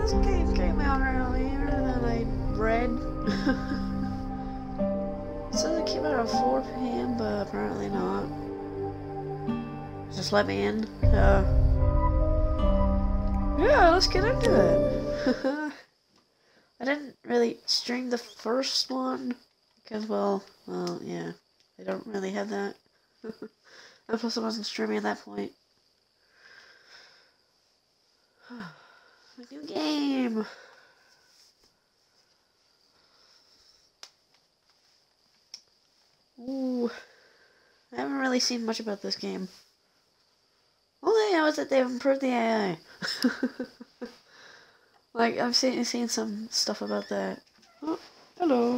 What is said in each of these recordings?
this game came out earlier than I read. It says it came out at 4 p.m., but apparently not. Just let me in. Yeah, let's get into it. I didn't really stream the first one because, well, yeah, I don't really have that. And plus, I wasn't streaming at that point. A new game. Ooh, I haven't really seen much about this game. All I know is that they've improved the AI. Like, I've seen some stuff about that. Oh, hello.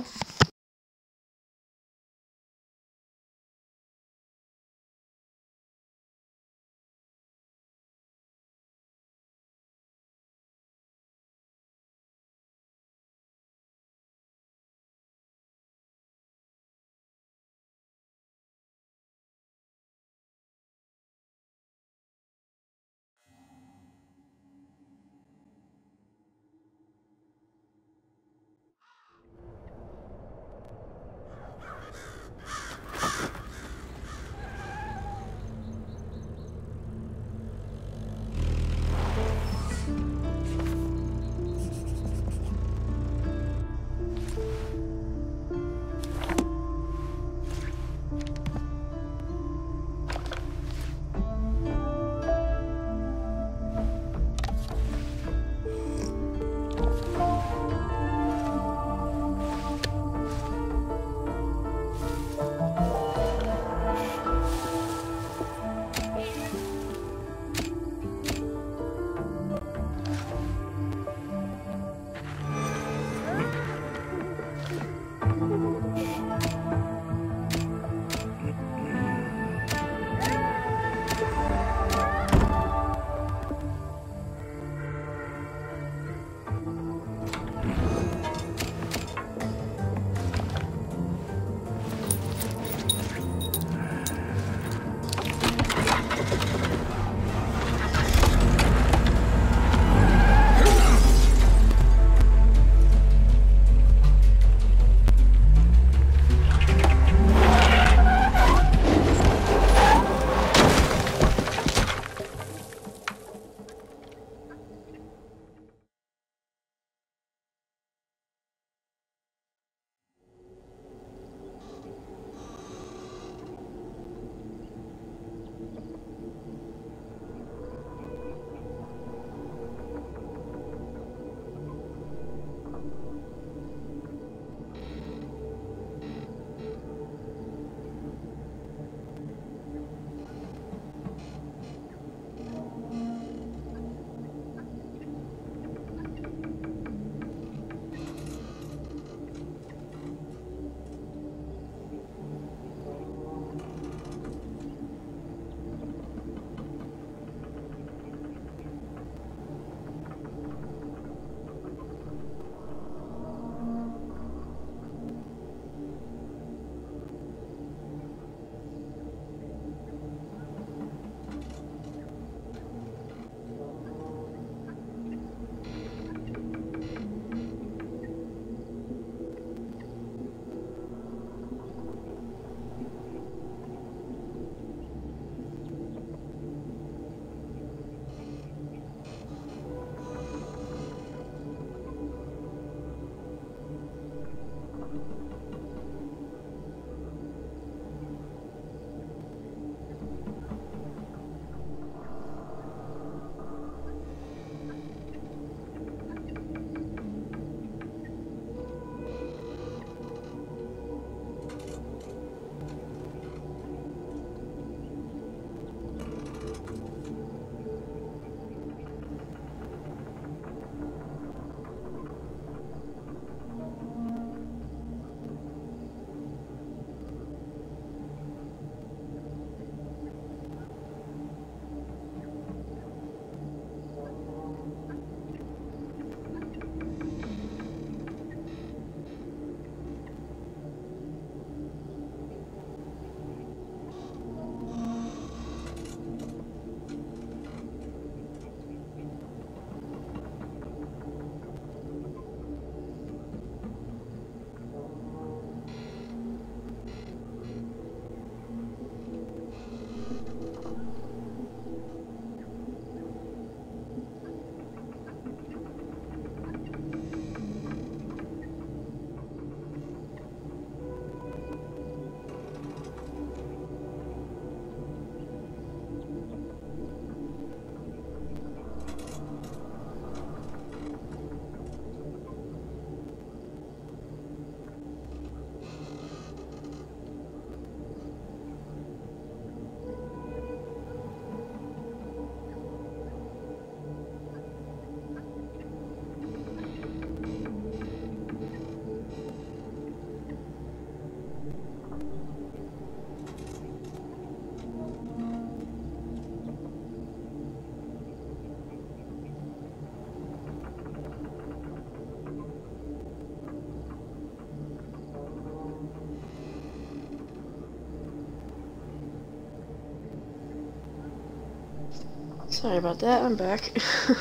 Sorry about that, I'm back.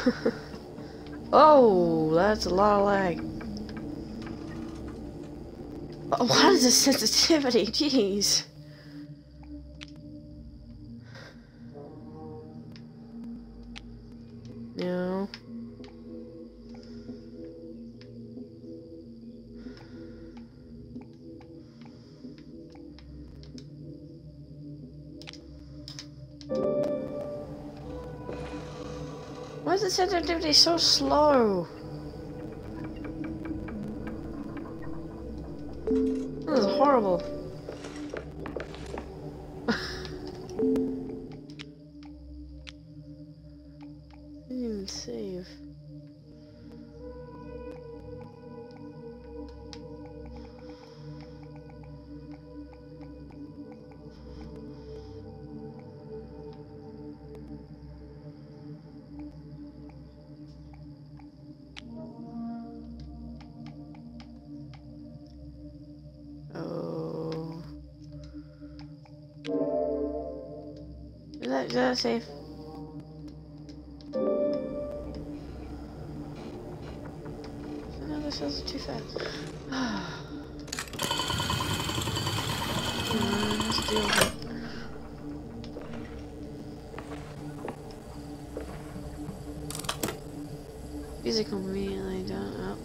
Oh, that's a lot of lag. Oh, what is this sensitivity? Jeez. No. Why is the sensitivity so slow? This is horrible. Didn't even save. Oh. Is that safe? No, this is too fast. Let's deal with it. Music immediately done up.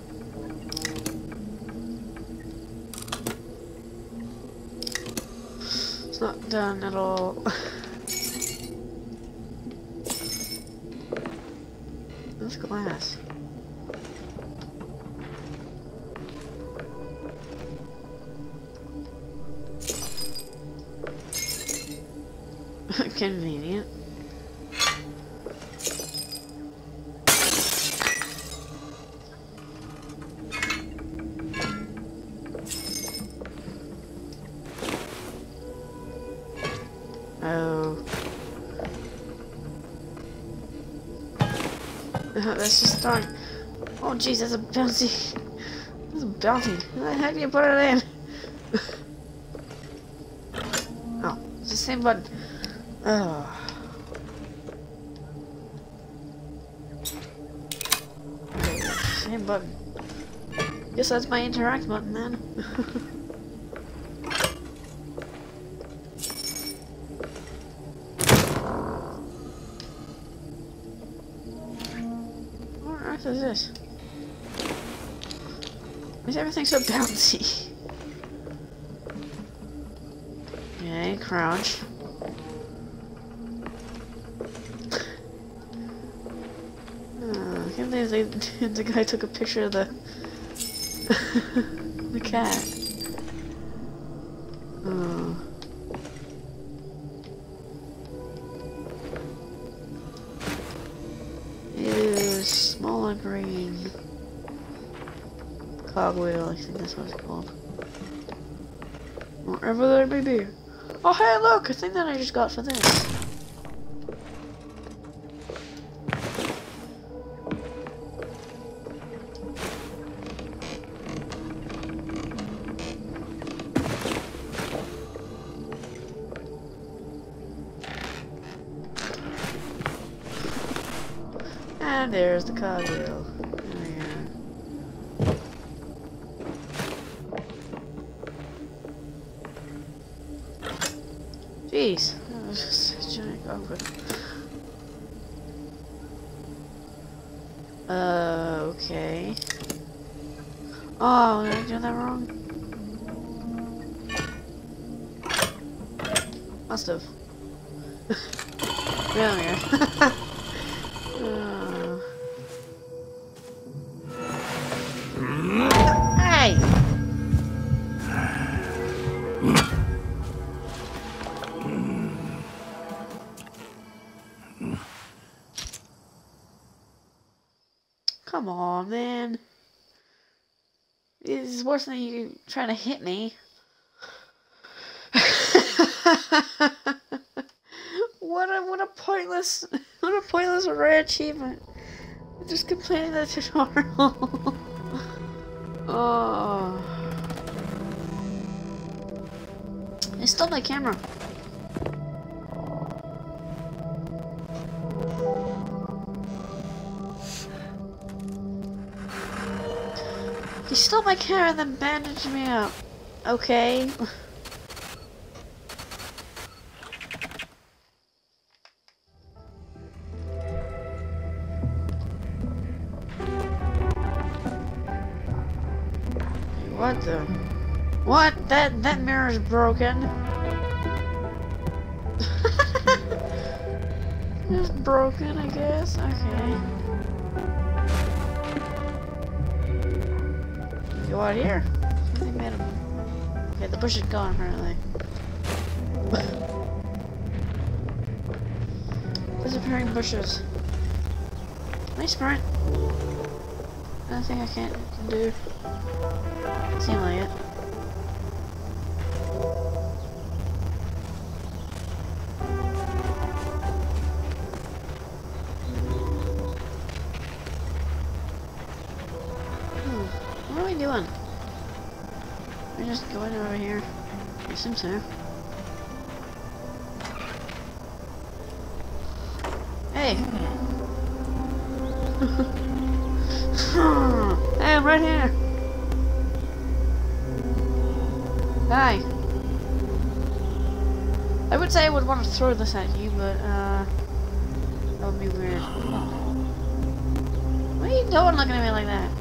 It's not done at all. That's glass. Convenient. Oh. That's just starting. Oh jeez, that's a bouncy. That's a bouncy. How the heck do you put it in? Oh, it's the same button. Oh. Okay, same button. Guess that's my interact button then. What on earth is this? Why is everything so bouncy? Okay, crouch. I can't believe the guy took a picture of the the cat. Oh. Ew, smaller green cogwheel, I think that's what it's called. Wherever there may be. Oh hey look, a thing that I just got for this. And there's the cogwheel. There we are. Jeez, that was just a giant cogwheel. Okay. Oh, did I do that wrong? Must have. Really weird. Hey! Come on, man. This is worse than you trying to hit me. What a pointless rare achievement. I'm just completing the tutorial. Oh. They stole my camera. He stole my camera and then bandaged me up. Okay. What the? What? That mirror's broken. It's broken, I guess. Okay. Go out here. They made him. Okay, the bush is gone apparently. Disappearing bushes. Can I sprint? Nothing I can do. Seems like it. What are we doing? We're just going over here. I assume so. Hey! Hey, I'm right here! Hi! I would say I would want to throw this at you, but, that would be weird. What are you doing looking at me like that?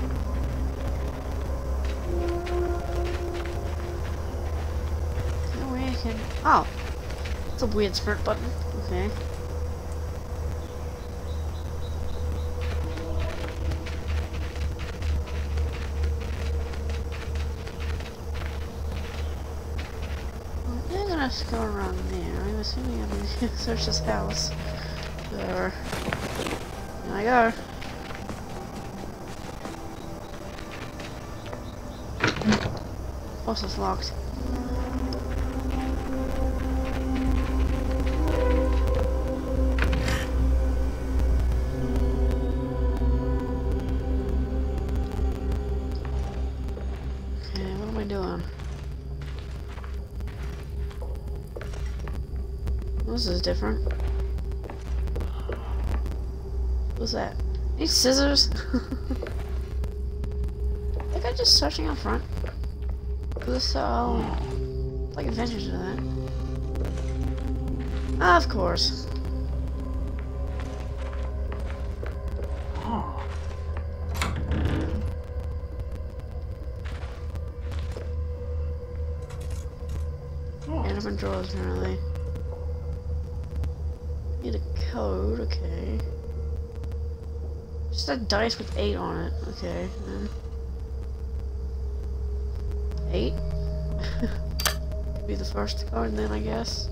No way I can... Oh! It's a weird sprint button. Okay. Let's go around there. I'm assuming I'm gonna search this house. There I go. House is locked. Okay, what am I doing? This is different. What's that? These scissors? I think I'm just searching out front. This like advantage to that. Of course. Different drawers apparently. Need a code, okay. Just a dice with 8 on it, okay. 8? Be the first card then, I guess.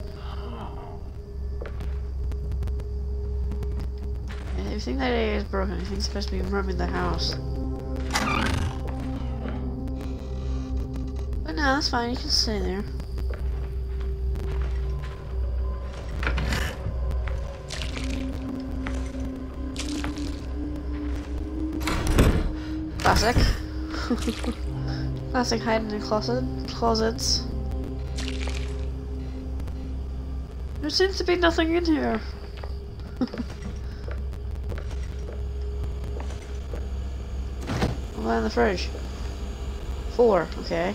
And everything that is broken, everything's supposed to be roaming the house. But no, that's fine, you can stay there. Classic. Classic hiding in closets. There seems to be nothing in here. What's in the fridge? 4, okay.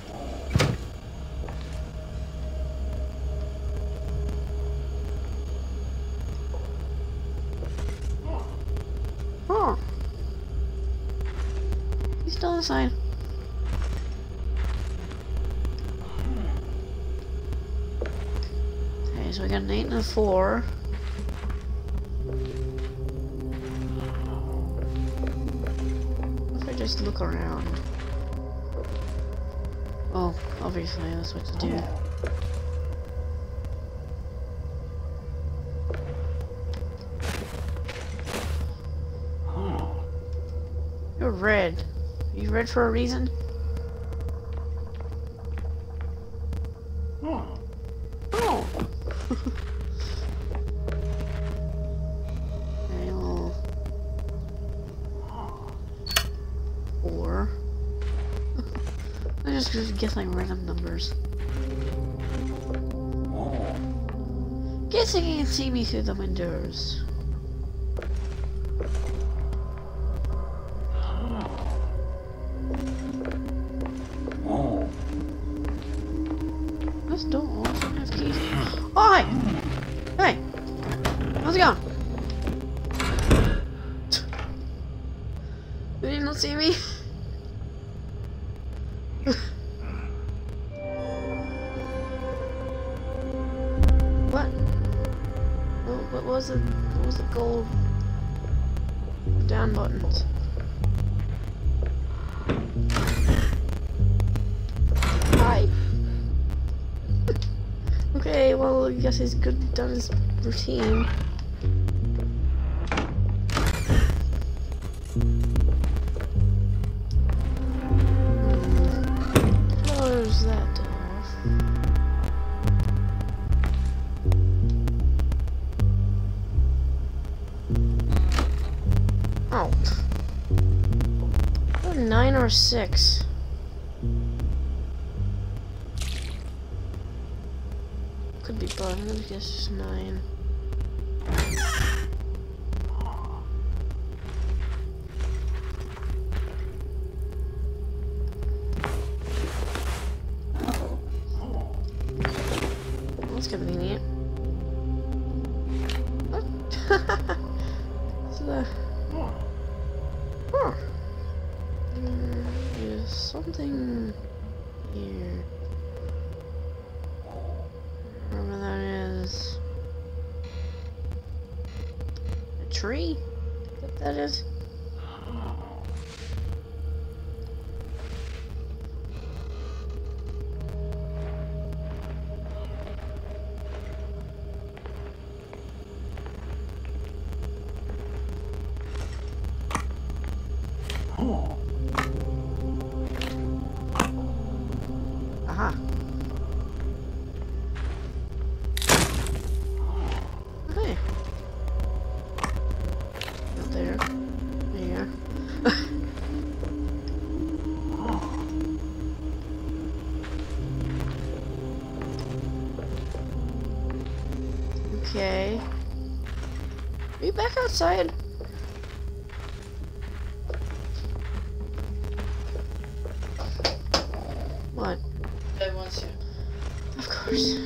Oh. He's still inside. Okay, so we got an 8 and a 4. If I just look around. Oh, obviously that's what to do. You're red. Are you red for a reason? Oh. Okay, well. 4. I just guess like random numbers. Guessing you can see me through the windows. Did he not see me? What? What was it? What was the gold down buttons? Hi. Okay, well, I guess he's done his routine. Close that off. Oh. 9 or 6. Could be both. I'm gonna guess 9. That's convenient. What? There's something here. Whatever that is. A tree? I think that is. Aha. Okay. Not there. There you are. Okay. Are you back outside? What? I want you. Of course.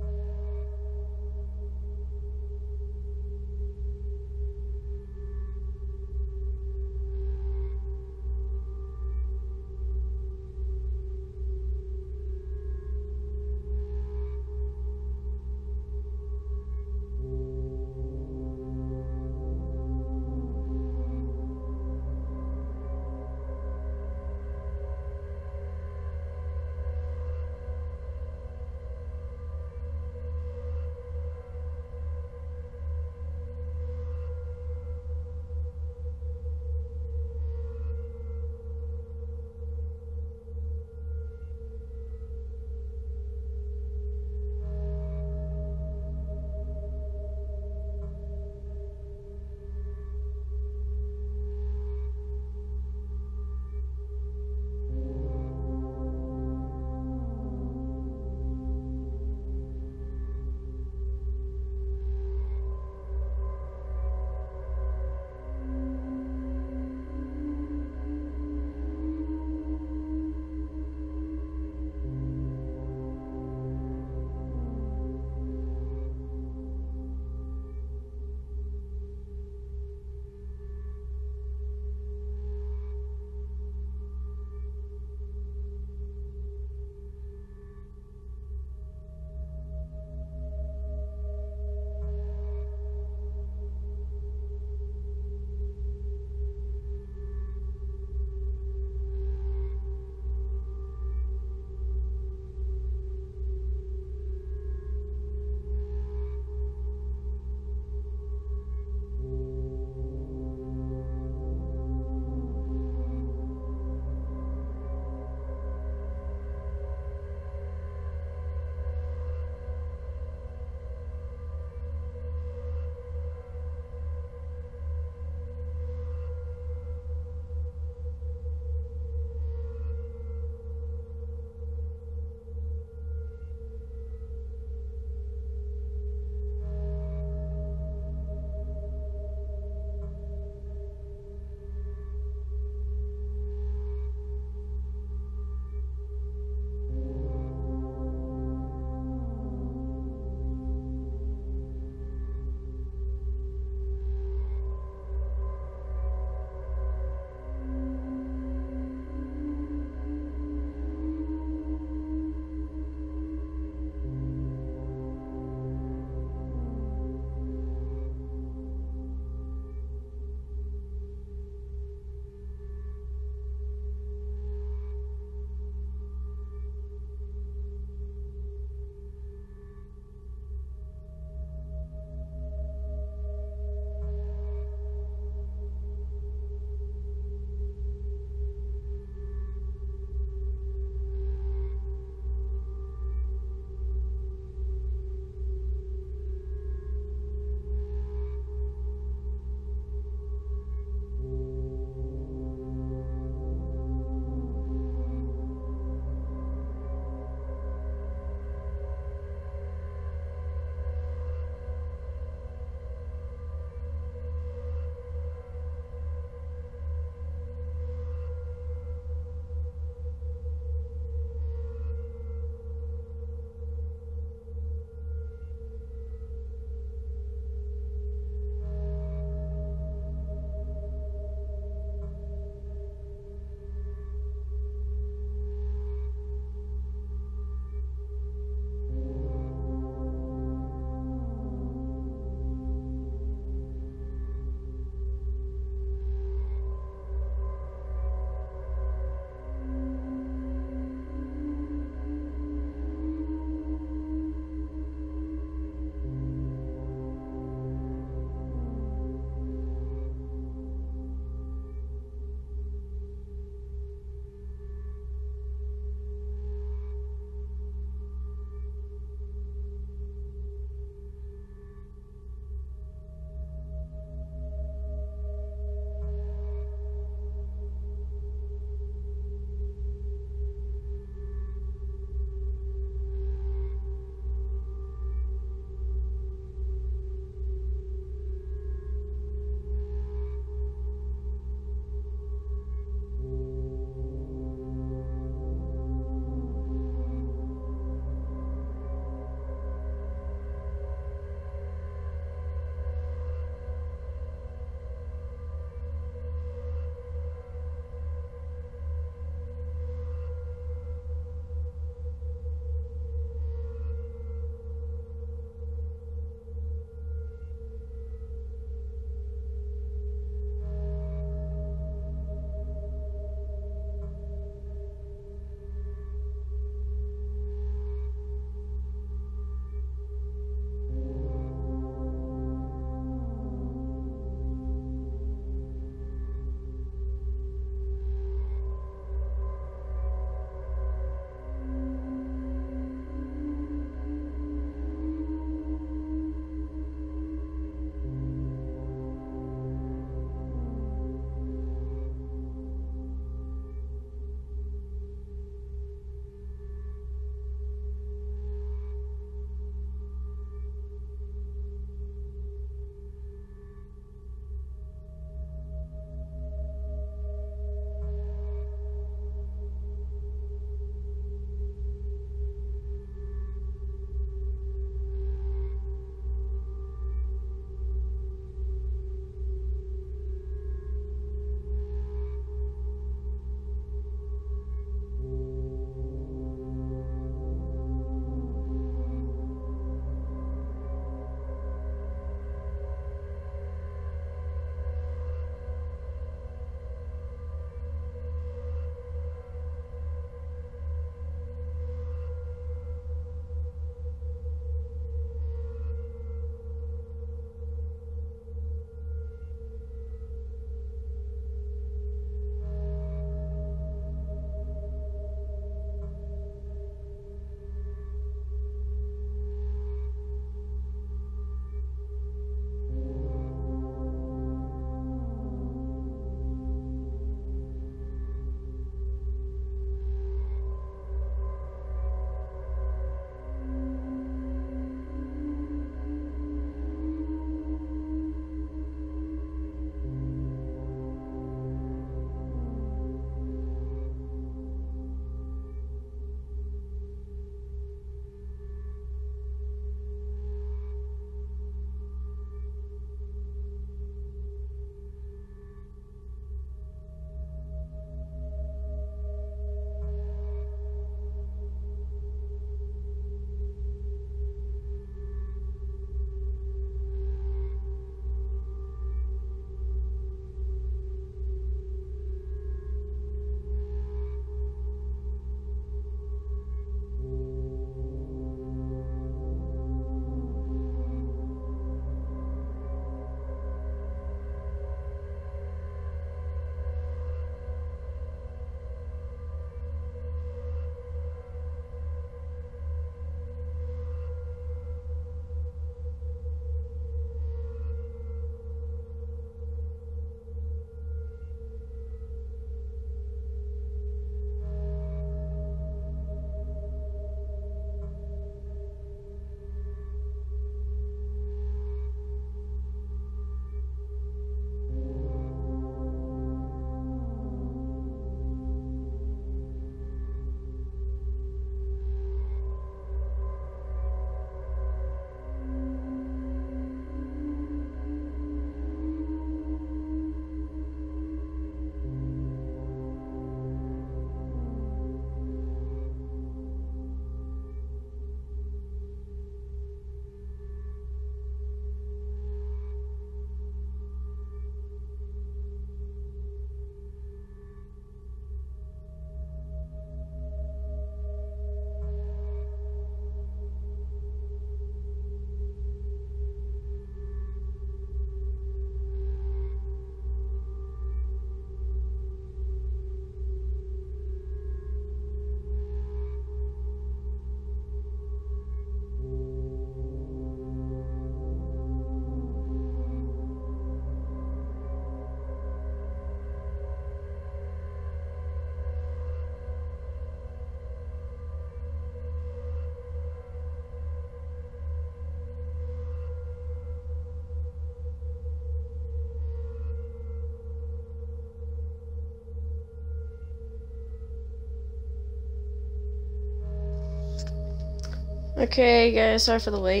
Okay, guys, sorry for the wait.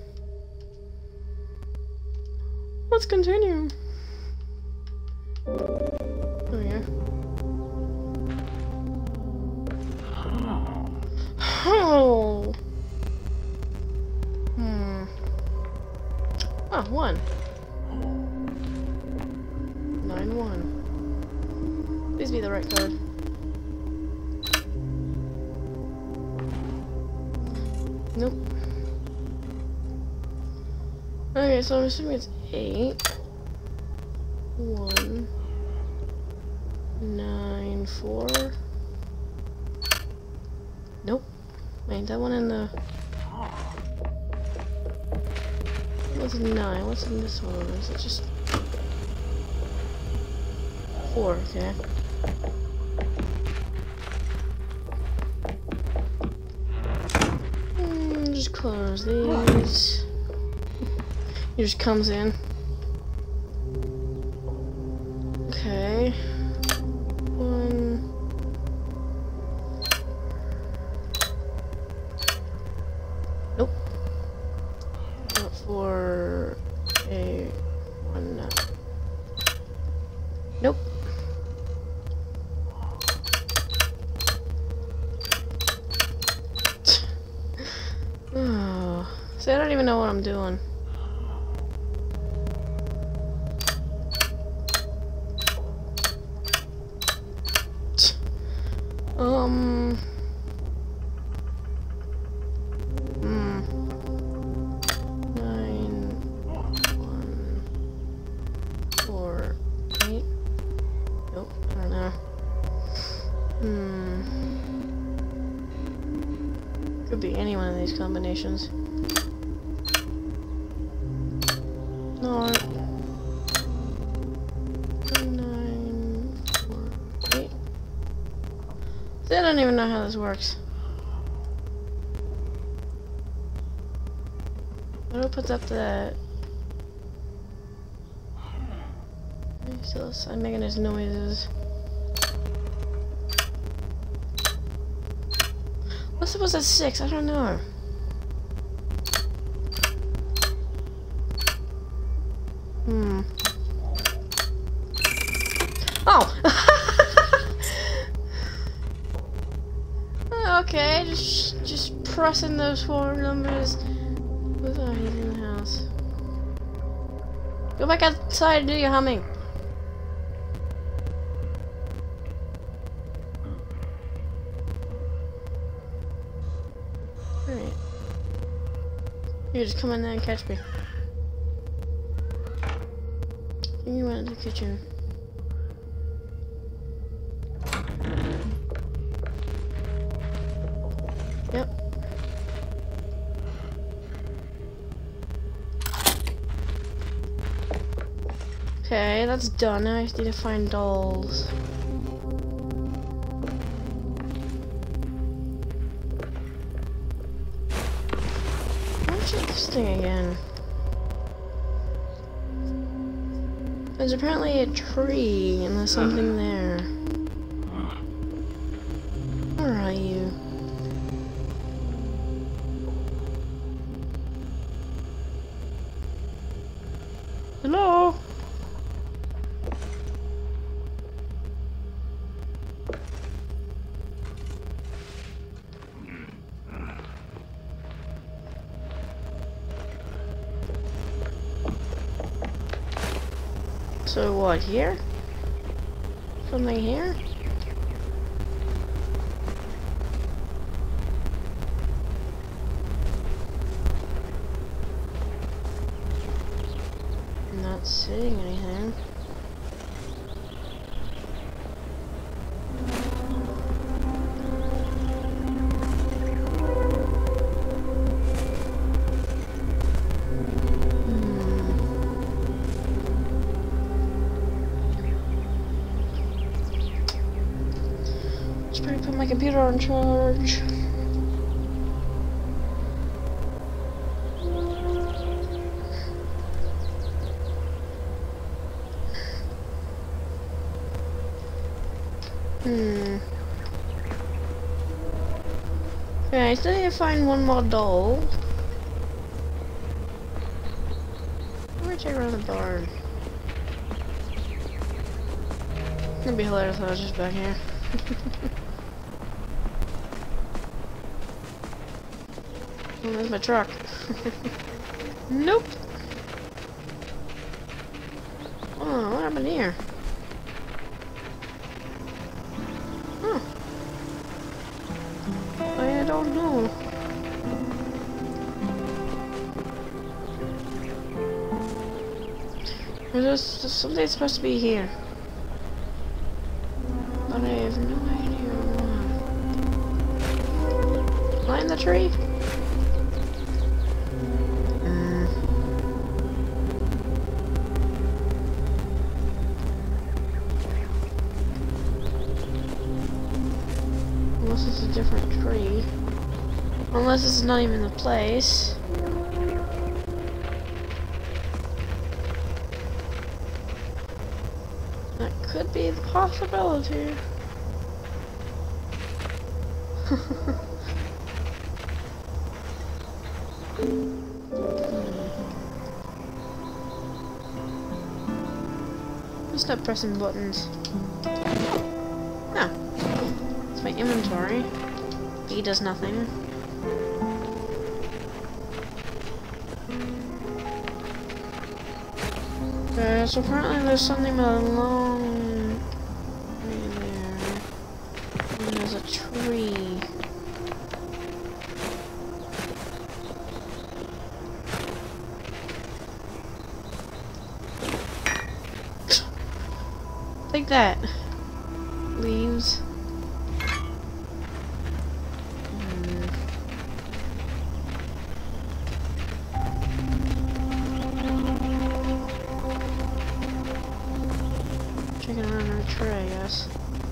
Let's continue. Oh, yeah. Oh! Oh, 1. 9-1. Please be the right code. Nope. Okay, so I'm assuming it's 8. 1. 9, 4. Nope. Wait, that one in the... What's 9? What's in this one? Is it just... 4, okay. Just close these. He just comes in. Okay. 1. Nope. Not 4. 8. 1. No. Nope. Oh. See, I don't even know what I'm doing. Hmm. 9, 1, 4, 8. Nope, I don't know. Could be any one of these combinations. No. 9, 4, 8. See, I don't even know how this works. What opens up that? He's still outside making his noises. What's supposed at 6? I don't know. Oh! Okay, just pressing those 4 numbers. Oh, he's in the house. Go back outside and do your humming. Alright. You just come in there and catch me. You went to the kitchen. Yep. Okay, that's done. Now I just need to find dolls. Let's check this thing again. There's apparently a tree and there's something there. Where are you? Hello? So what, here? Something here? I'm not seeing anything. Just better put my computer on charge. Okay, I still need to find one more doll. I'm gonna check around the barn. It's gonna be hilarious if I was just back here. Oh, there's my truck. Nope. Oh, what happened here? Huh. I don't know. There's something supposed to be here. But I have no idea what. Climb the tree? Unless it's a different tree. Unless it's not even the place. That could be the possibility. Just stop pressing buttons. Oh. It's my inventory. E does nothing. Okay, so apparently there's something along right there. And there's a tree. Like that. Leaves. Checking around our tree, I guess.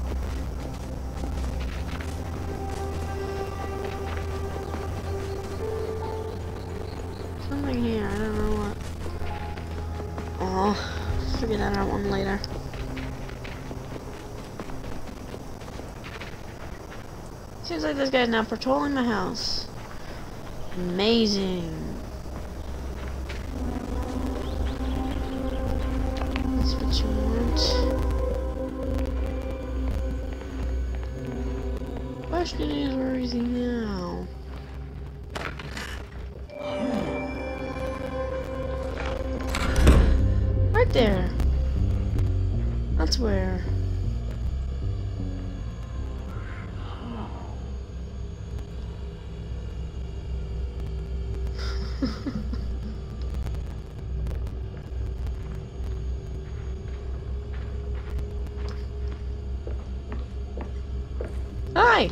Something here, I don't know what. Oh, figure that out one later. Seems like this guy's now patrolling my house. Amazing. That's what you want. Question is, where is he now? Right there. That's where. Hi!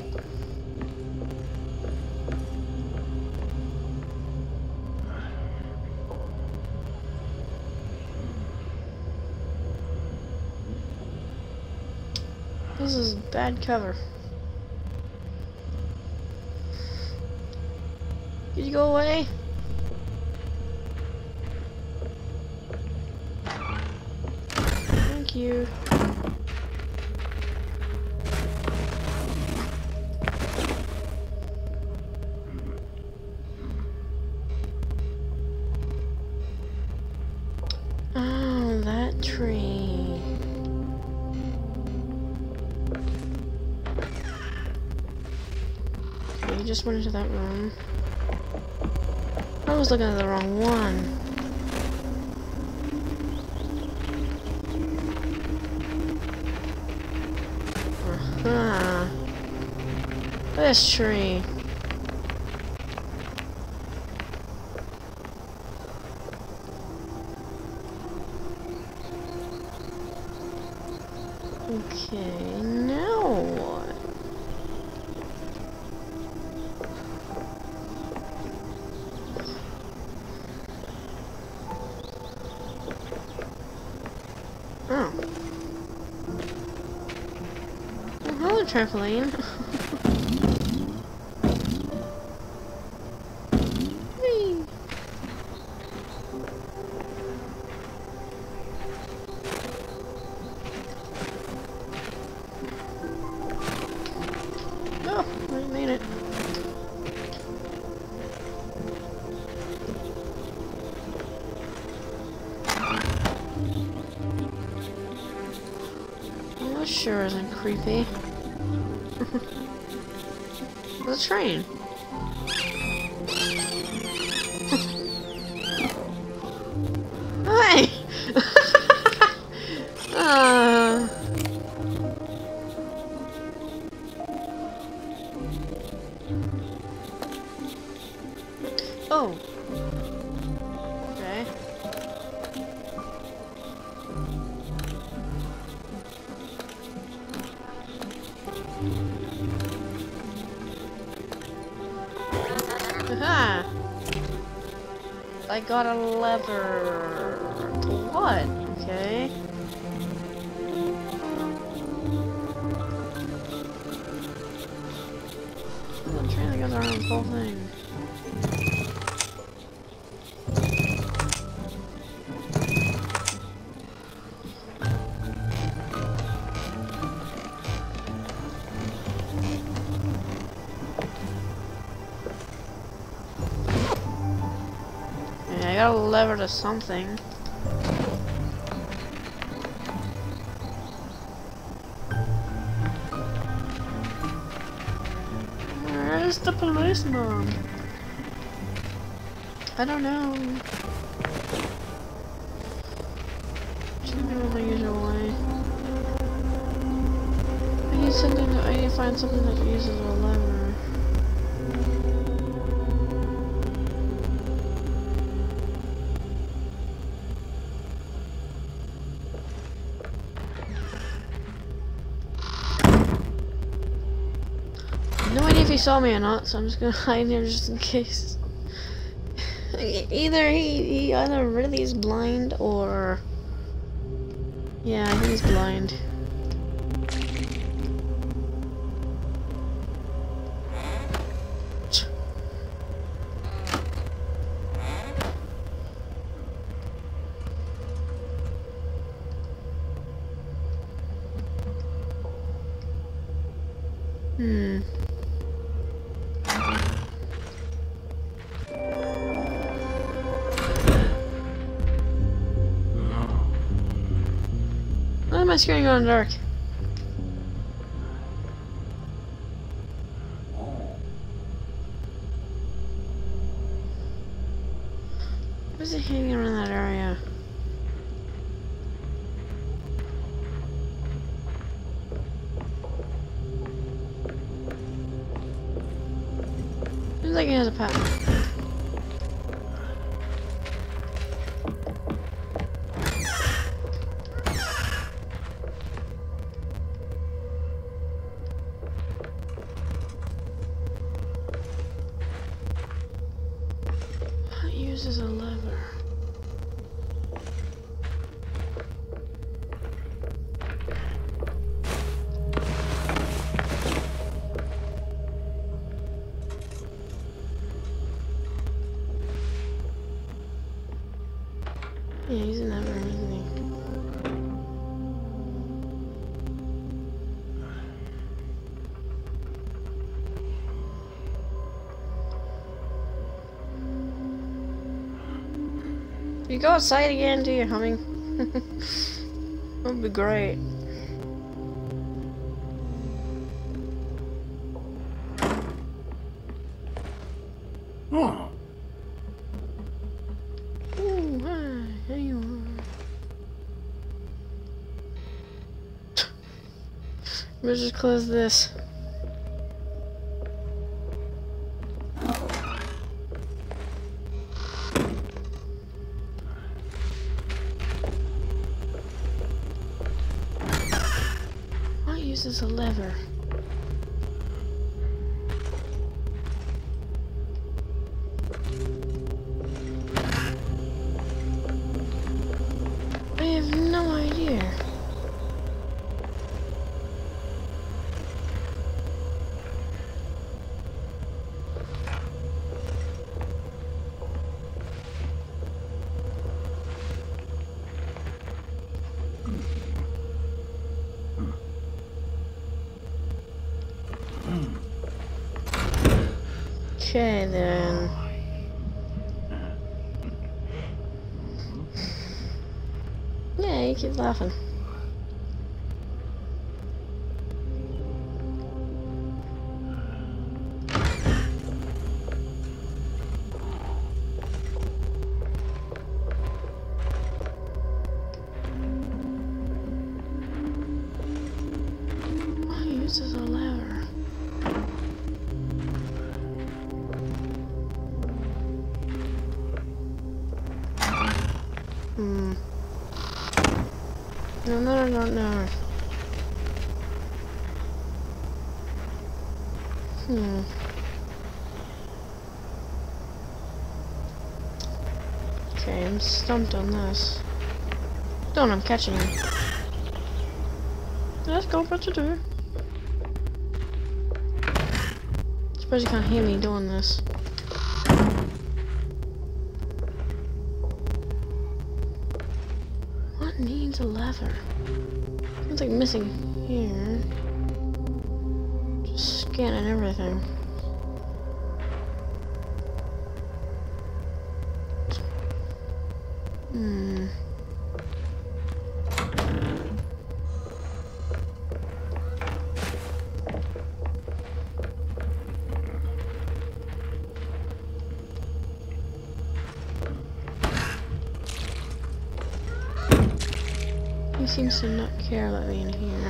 This is bad cover. Could you go away? Thank you. Oh, that tree. Okay, you just went into that room. I was looking at the wrong one. Uh-huh. This tree. Okay, now what? Oh. Well, hello, trampoline. Whee! Oh, I made it. That sure isn't creepy. The train. Hey! Oh. Okay. Aha! I got a lever. To what? Okay. I'm trying to go around the whole thing. Yeah, I got a lever to something. Where's the policeman? I don't know. Should go the usual way. I need something. I need to find something that uses a lever. No idea if he saw me or not, so I'm just gonna hide here just in case. Either he either really is blind or yeah, I think he's blind. Why am I scaring you in the dark? What is it hanging around that area? Seems like it has a pattern. What uses a lever? Yeah, he's in that room, isn't he? You go outside again, do your humming? That would be great. Oh. Ooh, hi, there you are. Let's just close this. What uses a lever? I have no idea. Okay then. Yeah, you keep laughing. No, no, no, no. Okay, I'm stumped on this. Don't, I'm catching him. Let's go, what to do. Suppose you can't hear me doing this. What needs a lever? Something missing here. Just scanning everything. He seems to not care about me in here.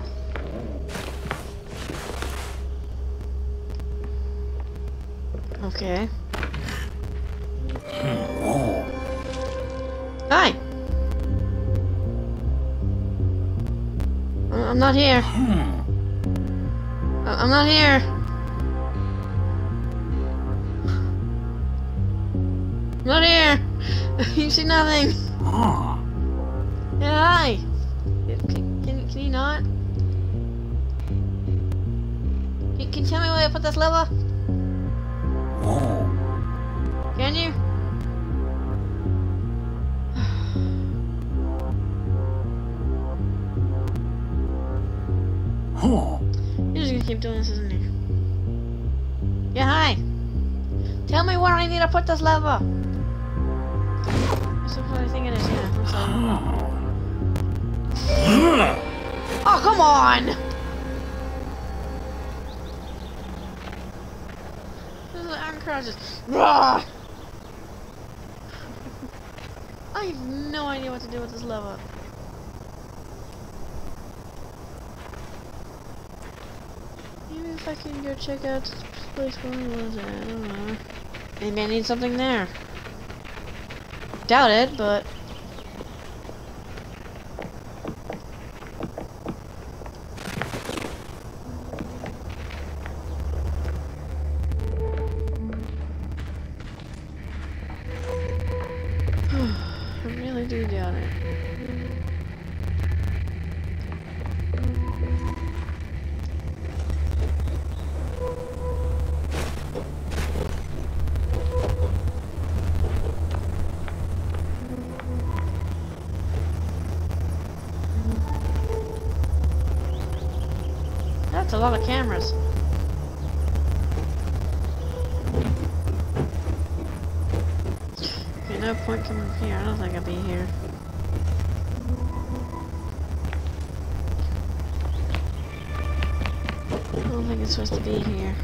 Okay. Oh. Hi! I'm not here. I'm not here. I'm not here. You see nothing. Ah. Yeah, hi. Can you not? Can you tell me where I put this lever? Oh. Can you? Oh. You're just gonna keep doing this, isn't he? Yeah, hi. Tell me where I need to put this lever. That's what I think it is, yeah. I'm sorry. Oh, come on! This is like uncrouches. I have no idea what to do with this lever. Maybe if I can go check out this place where I was at, I don't know. Maybe I need something there. Doubt it, but... I really do doubt it. That's a lot of cameras. Okay, no point coming from here. I don't think I'll be here. I don't think it's supposed to be here.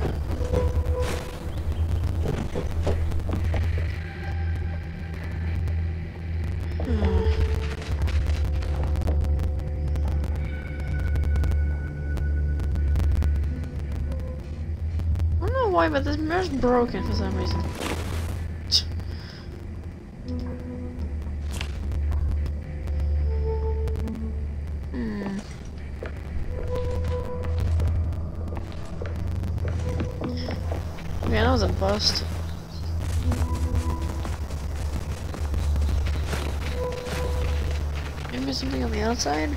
I don't know why, but this mirror's broken for some reason. Yeah, that was a bust. Maybe something on the outside?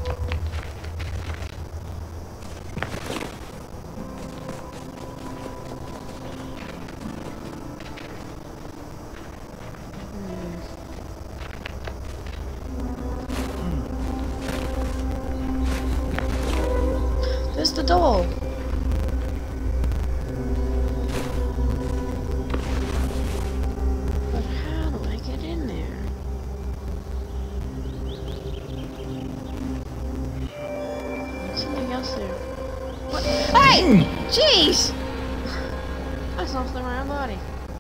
There's the door. But how do I get in there? Something else there. What? Hey! Jeez! That's not the right body.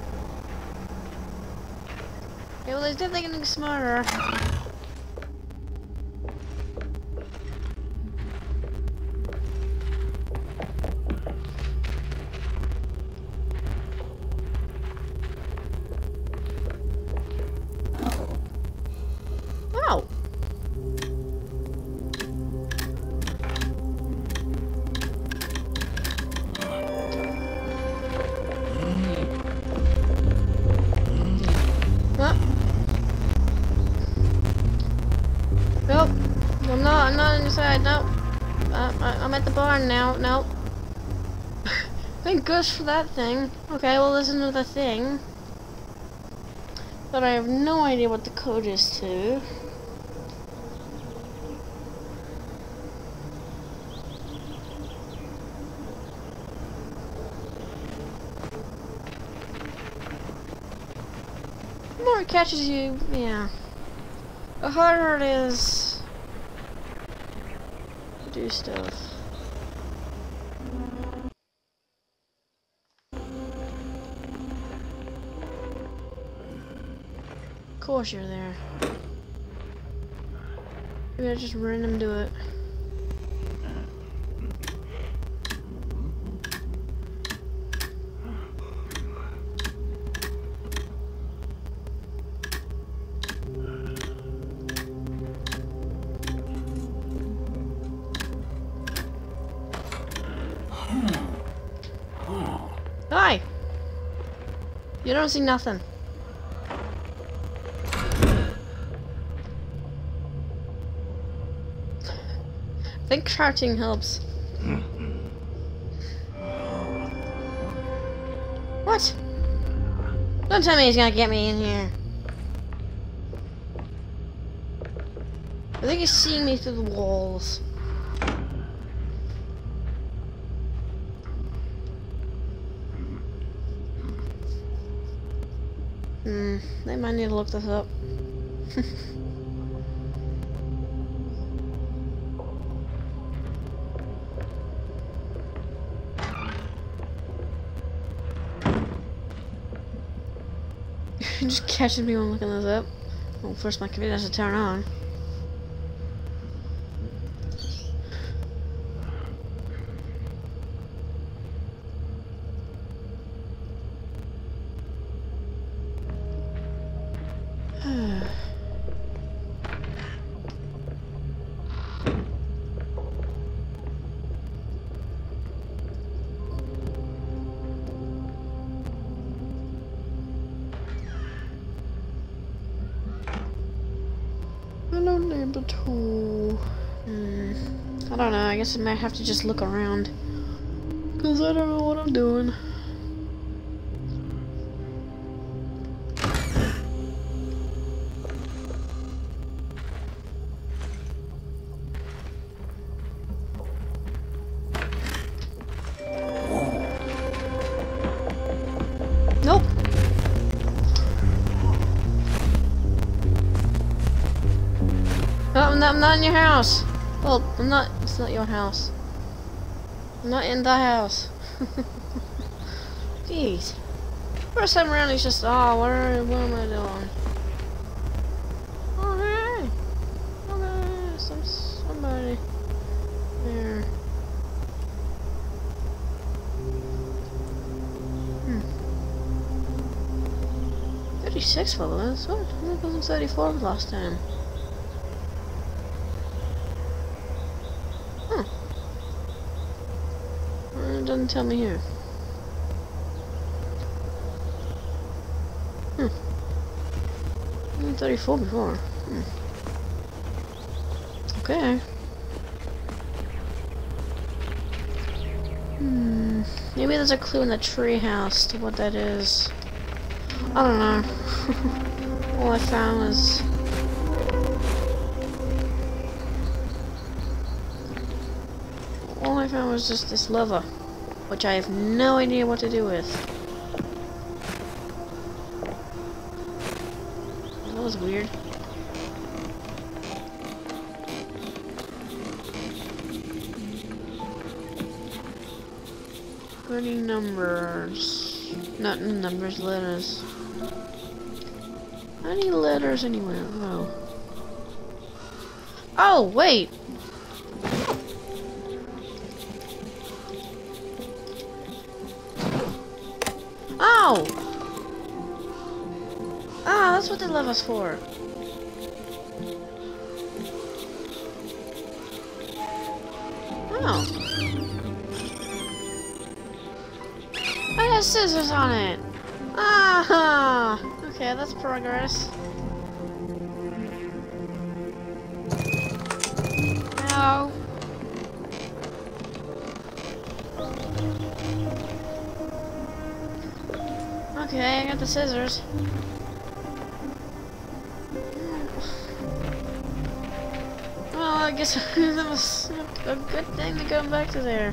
Okay, well, there's definitely getting smarter. Ow! Huh? Nope. I'm not inside. Nope. I'm at the barn now. Nope. Thank goodness for that thing. Okay, well, there's another thing. But I have no idea what the code is to. The more it catches you, yeah. The harder it is to do stuff. Of course you're there. Maybe I just random do it. Hi! You don't see nothing. I think crouching helps. What? Don't tell me he's gonna get me in here. I think he's seeing me through the walls. They might need to look this up. Just catching me when looking this up. Well, first my computer has to turn on. Hello, neighbor two. I don't know, I guess I might have to just look around. Cause I don't know what I'm doing. Nope. No, I'm not in your house. Well, I'm not. It's not your house. I'm not in the house. Jeez. First time around, he's just, oh, what am I doing? Oh, hey. Okay, somebody there. 36 followers? What? I wasn't 34 last time. Huh. Well, it doesn't tell me here. 34 before. Okay. Maybe there's a clue in the tree house to what that is. I don't know. All I found was... all I found was just this lever, which I have no idea what to do with. That was weird. Any numbers? Not numbers, letters. Any letters anywhere? Oh. Oh, wait! Oh! Ah, that's what they love us for. Oh. I have scissors on it. Ah. Okay, that's progress. No. Okay, I got the scissors. Well, I guess that was a good thing to go back to there.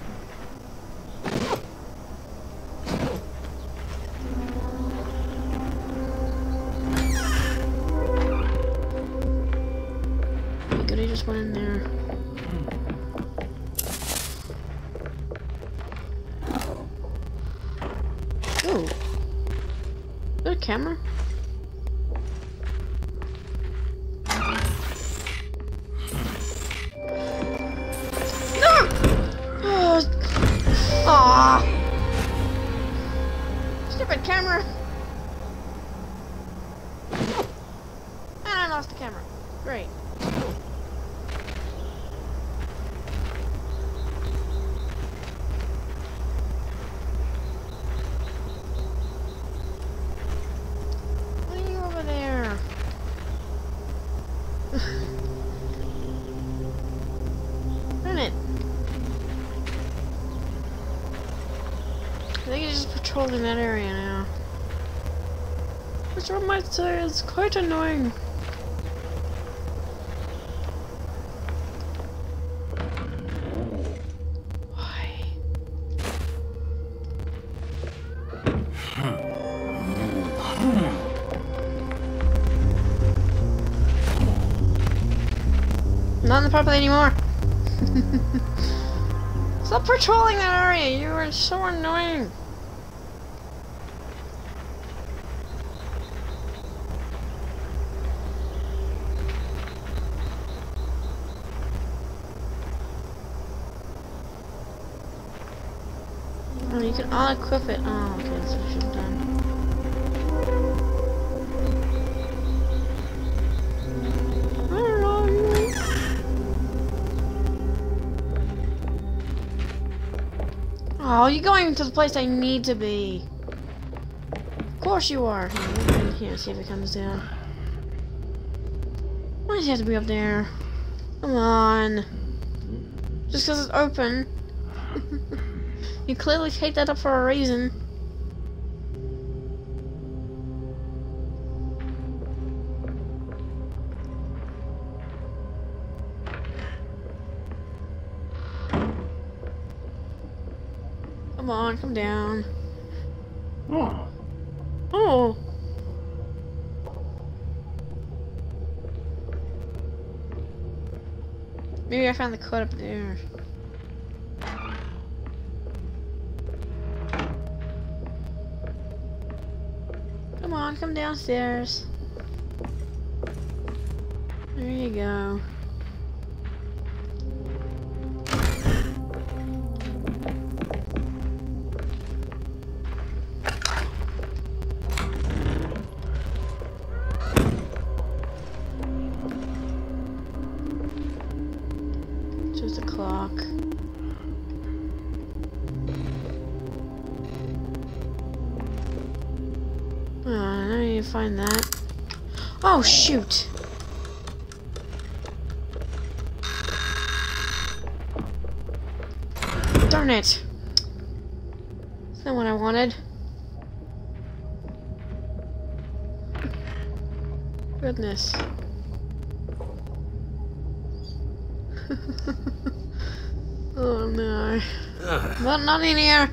You could have just went in there. Ooh. Is there a camera? Aww. Stupid camera. And I lost the camera. Great. What are you over there? Darn it. I think he's just patrolling that area now. Which one might say is quite annoying. Why? Not in the property anymore. Stop patrolling that area. You are so annoying. Oh, you can unequip it. Oh, okay, that's what I should have done. Where are you? Oh, you're going to the place I need to be. Of course you are. Here, see if it comes down. Why does it have to be up there? Come on. Just because it's open. You clearly take that up for a reason. Come on, come down. Oh. Oh. Maybe I found the code up there. Come on, come downstairs. There you go. Just a clock. I need to find that. Oh, shoot! Darn it! That's not what I wanted. Goodness. Oh no. But not in here!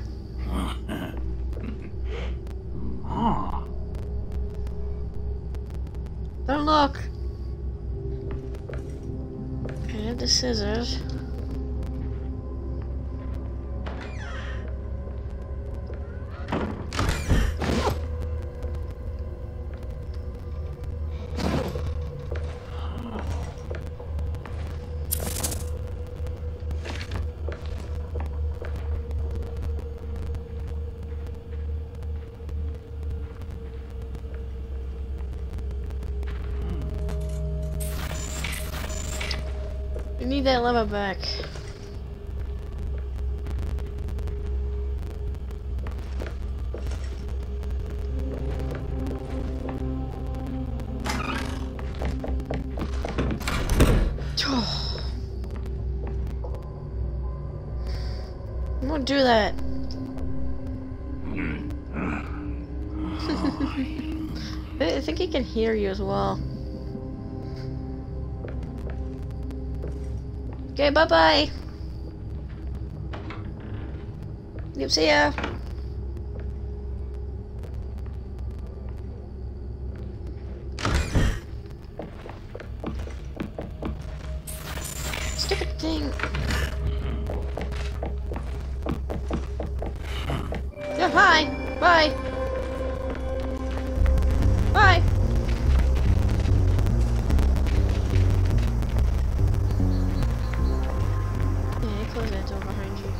Don't look! I have the scissors. We need that lever back. Don't do that. I think he can hear you as well. Okay, bye-bye. Yep, see ya. Stupid thing. Yeah, bye. Bye. Bye. Yeah, close that door behind you.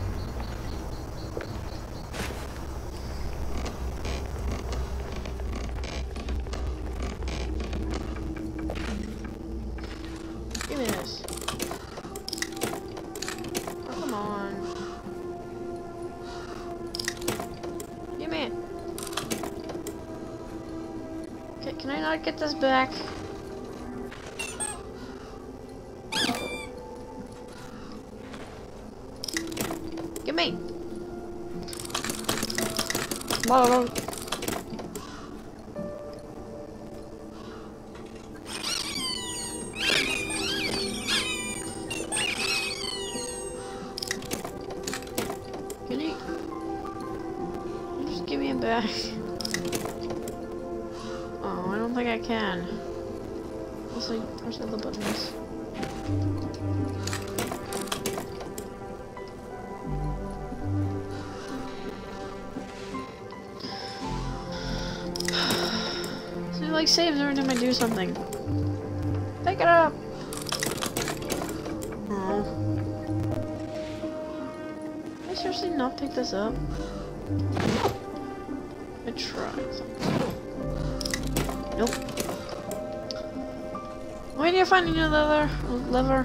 Give me this. Oh, come on. Give me it. Okay, can I not get this back? Give me. Blah. Can you just give me it back? Oh, I don't think I can. Let's like press all the buttons. So it like saves every time I do something. Pick it up! Oh. Did I seriously not pick this up? I tried something. Nope. Why do you find another lever?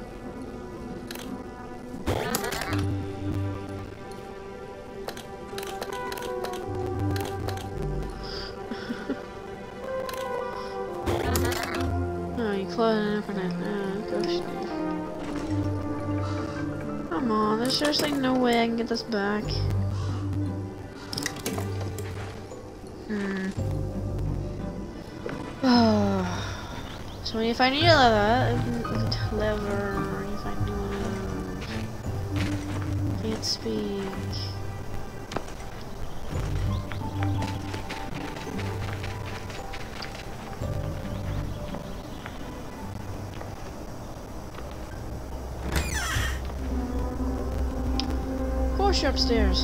Oh, you closed it for that. Oh, gosh. Come on, there's seriously no way I can get this back. So when you find a lever, you find new ones. Can't speak. Of course you're upstairs.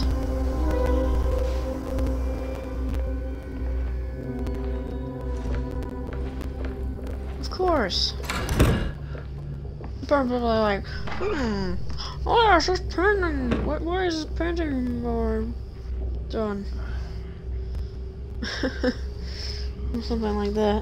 Of course. Probably like, oh, it's just painting. Why is this painting or done? Or something like that.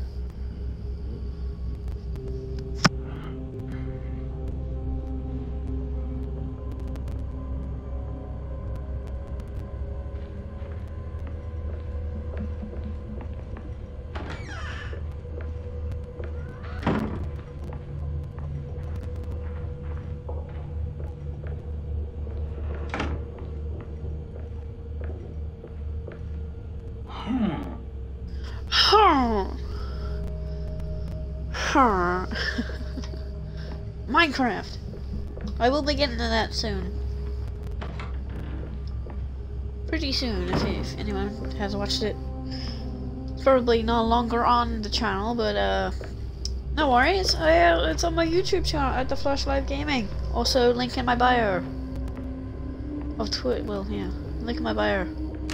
Minecraft. I will be getting to that soon. Pretty soon, if anyone has watched it. It's probably no longer on the channel, but no worries. It's on my YouTube channel at The Flashlight Gaming. Also, link in my bio. Of Twitter. Well, yeah, link in my bio.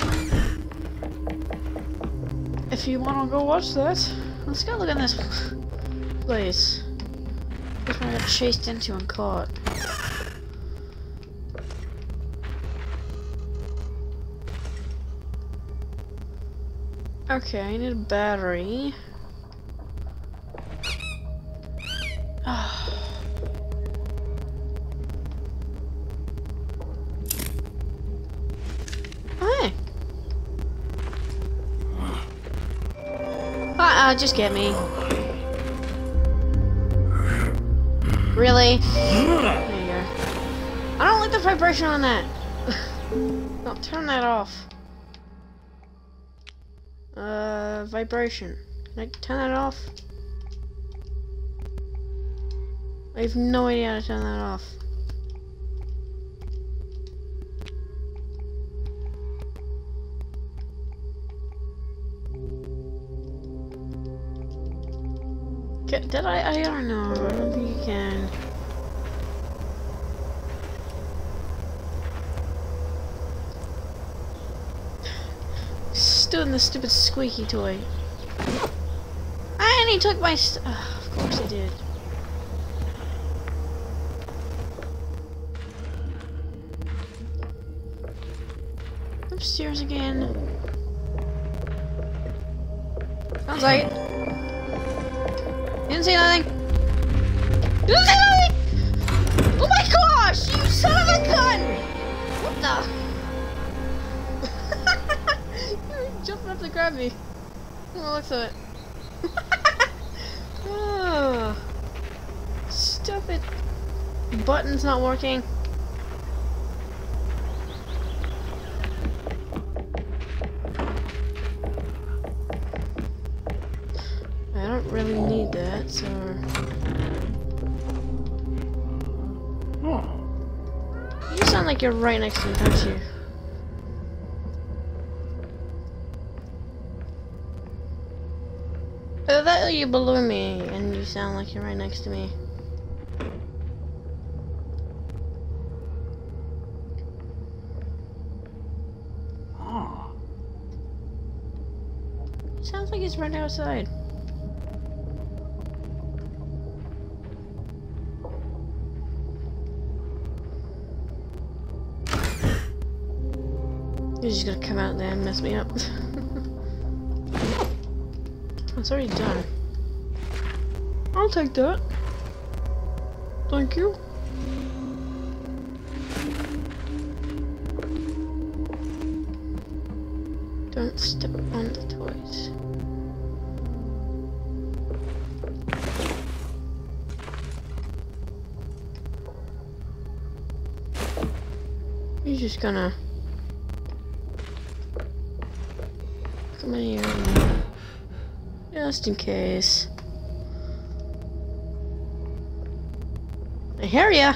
If you want to go watch that, let's go look at this place. This one I got chased into and caught. Okay, I need a battery. Hey! Just get me. Really? There you go. I don't like the vibration on that. No, turn that off. Vibration. Can I turn that off? I have no idea how to turn that off. Did I don't know. I don't think you can. Still in the stupid squeaky toy. And he took my of course he did. Upstairs again. Sounds like it. Didn't see nothing. Didn't see nothing! Oh my gosh! You son of a gun! What the? You're jumping up to grab me. Oh, looks of it. Oh, stupid. Button's not working. I don't really need that, so... You sound like you're right next to me, don't you? That you below me, and you sound like you're right next to me. Sounds like he's right outside. He's just gonna come out there and mess me up. It's already done. I'll take that. Thank you. Don't step on the toys. He's just gonna come in here and just in case. I hear ya.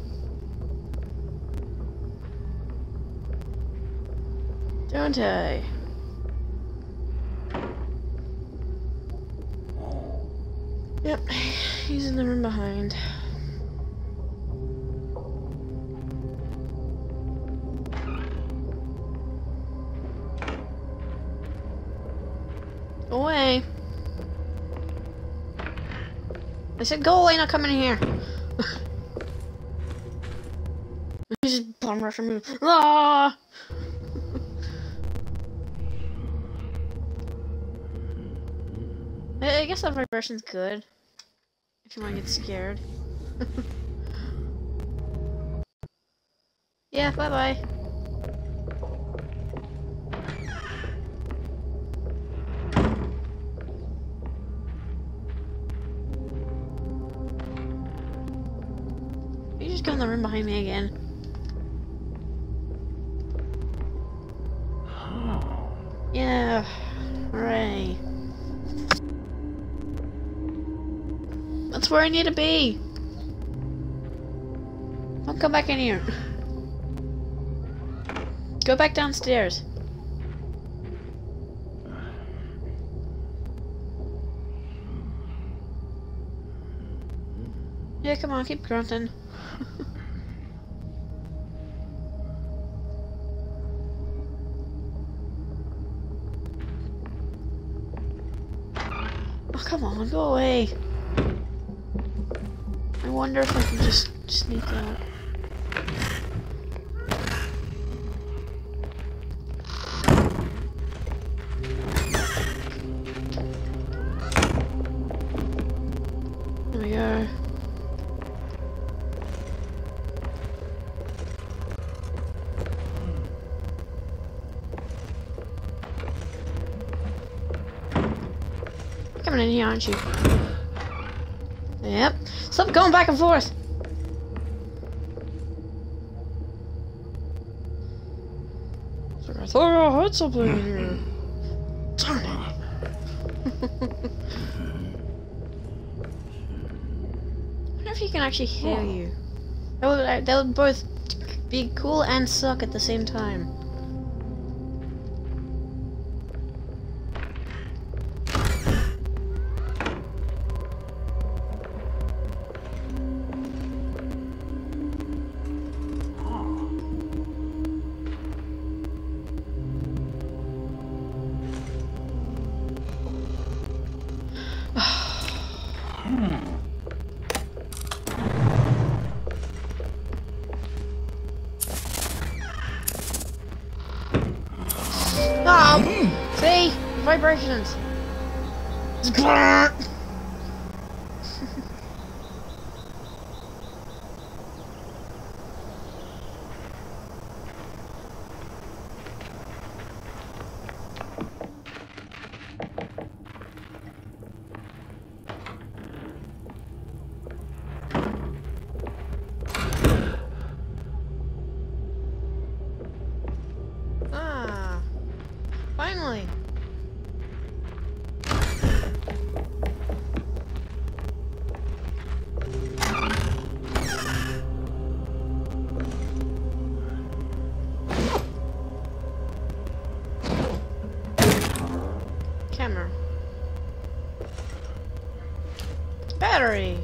Don't I? Yep, he's in the room behind. Go away. I said go away, not come in here. He's just bum rushing me. Ah! I guess that vibration's good. If you want to get scared. Yeah, bye-bye. You just go in the room behind me again. Yeah, hooray. That's where I need to be. Don't come back in here. Go back downstairs. Yeah, come on, keep grunting. Oh, come on, go away. I wonder if I can just sneak out. There we go. Coming in here, aren't you? Yep. Stop going back and forth. I thought I heard something in here. Darn it. I wonder if he can actually hear you. That would both be cool and suck at the same time. Stop! See? Vibrations! Ah, finally. Camera. Battery.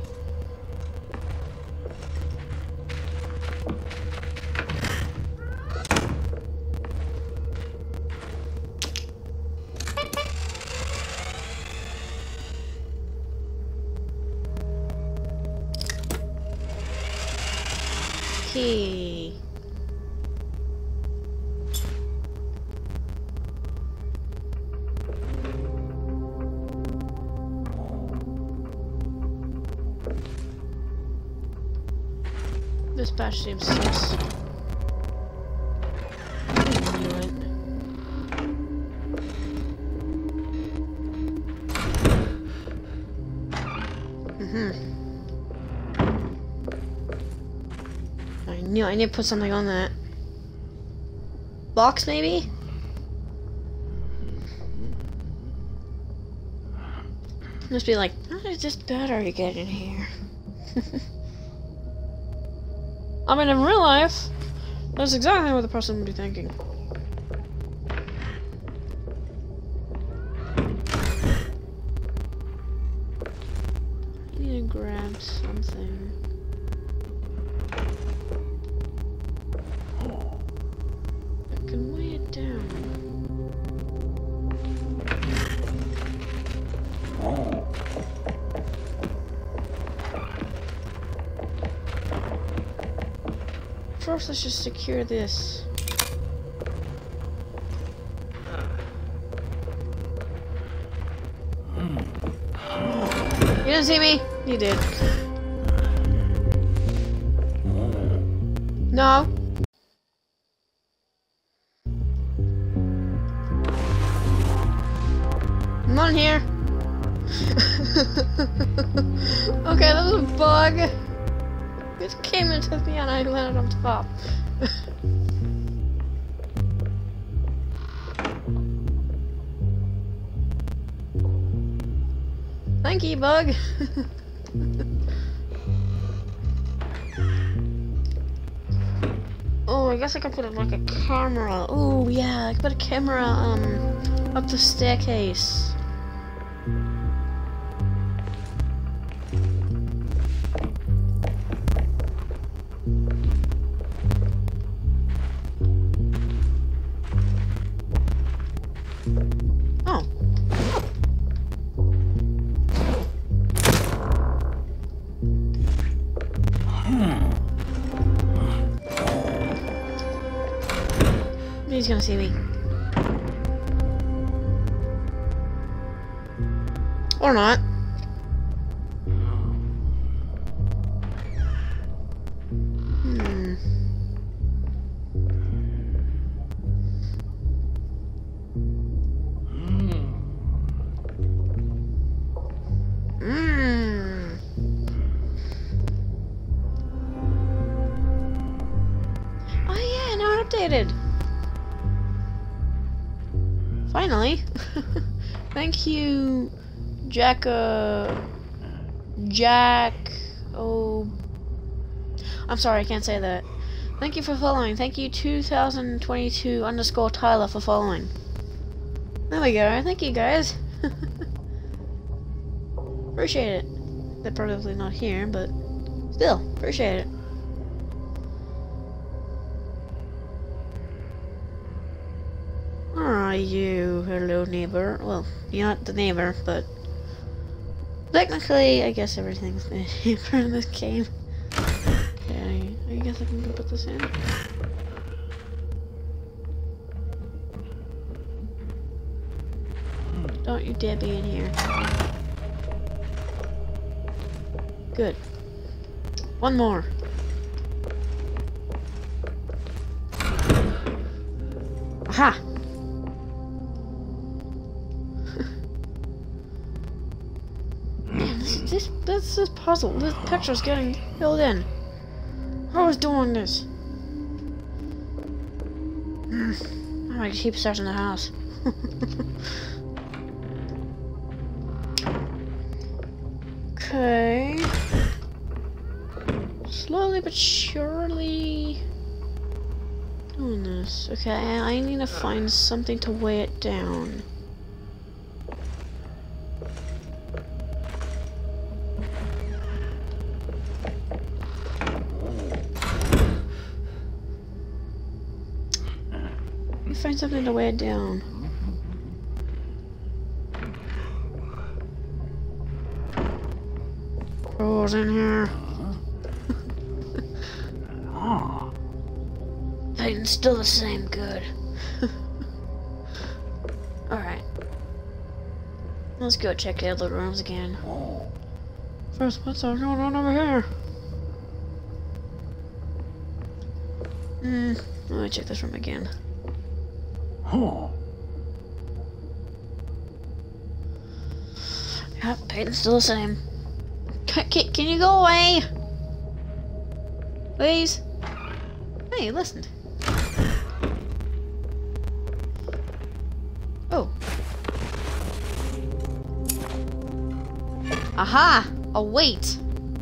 Key. This patch seems sus. I knew it. I need to put something on that. Box, maybe? Must be like, how did this battery get in here? I mean, in real life, that's exactly what the person would be thinking. I need to grab something. I can weigh it down. First, let's just secure this. You didn't see me? You did. No. I'm not in here. Okay, that was a bug. It came and took me and I landed on top. Thank you, bug. Oh, I guess I could put like a camera. Oh yeah, I could put a camera up the staircase. Oh. He's gonna see me. Or not. Oh yeah, now updated. finally. Thank you, Jack, oh, I'm sorry, I can't say that. Thank you for following. Thank you, 2022_Tyler for following. There we go. Thank you, guys. Appreciate it. They're probably not here, but still, appreciate it. Where are you, hello neighbor? Well, you're not the neighbor, but technically, I guess everything's the neighbor in this game. Okay, I guess I can put this in. Don't you dare be in here. Good. One more. Aha! Man, this puzzle, this picture's getting filled in. I was doing this. I might keep searching the house. Okay. Slowly but surely doing this. Okay, I need to find something to weigh it down. Let me find something to weigh it down. What's in here? Titan's still the same, good. Alright. Let's go check the other rooms again. First, what's going on over here? Let me check this room again. Yep, Titan's still the same. Can you go away? Please? Hey, listen. Oh. Aha! A weight!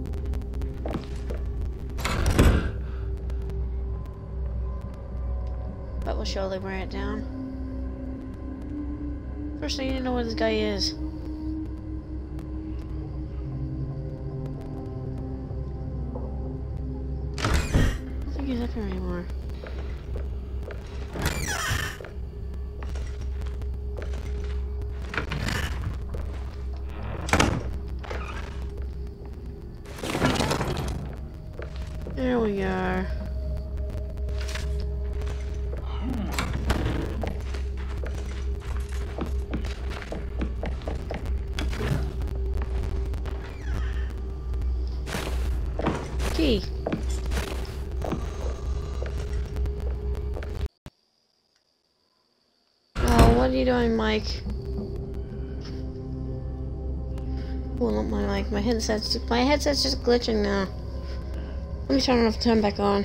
That will surely wear it down. First, I need to know where this guy is. He's up here anymore. There we are. Key. What are you doing, Mike? Oh, not my mic. My headset's just glitching now. Let me turn back on.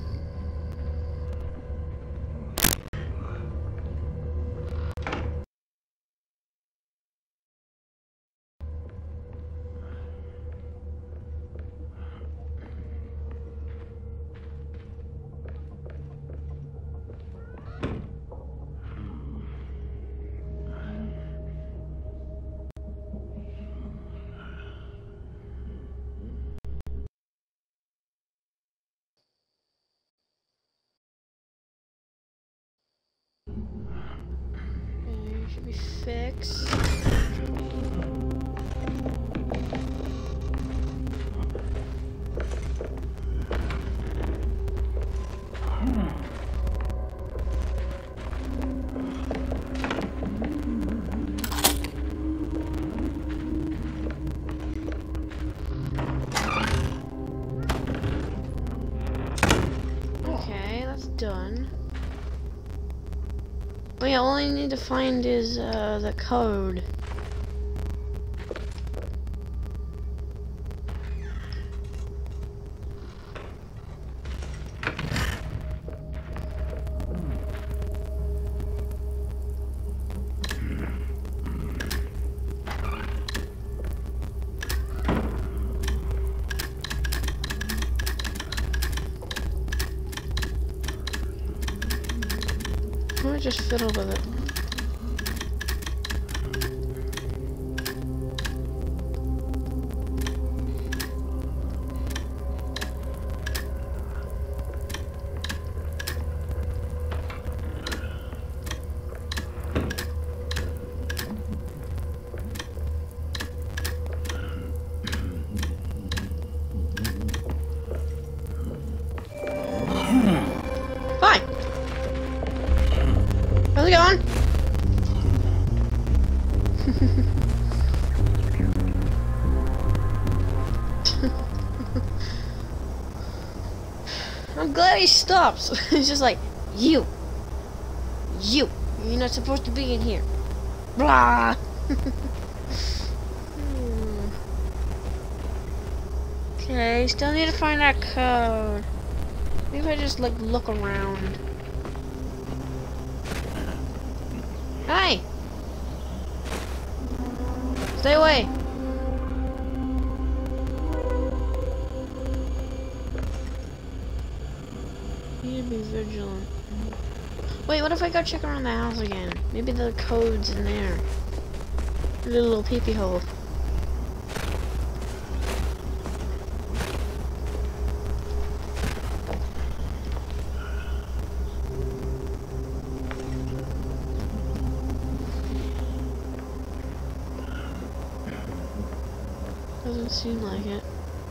Should be fixed. Okay, that's done. Oh yeah, all I need to find is the code. just fiddle with it. Fine. How's it going? I'm glad he stops. He's just like, you're not supposed to be in here. Blah. Okay, still need to find that code. Maybe I just like look around. Hey! Stay away! Need to be vigilant. Wait, what if I go check around the house again? Maybe the code's in there. A little peepee hole. Doesn't seem like it.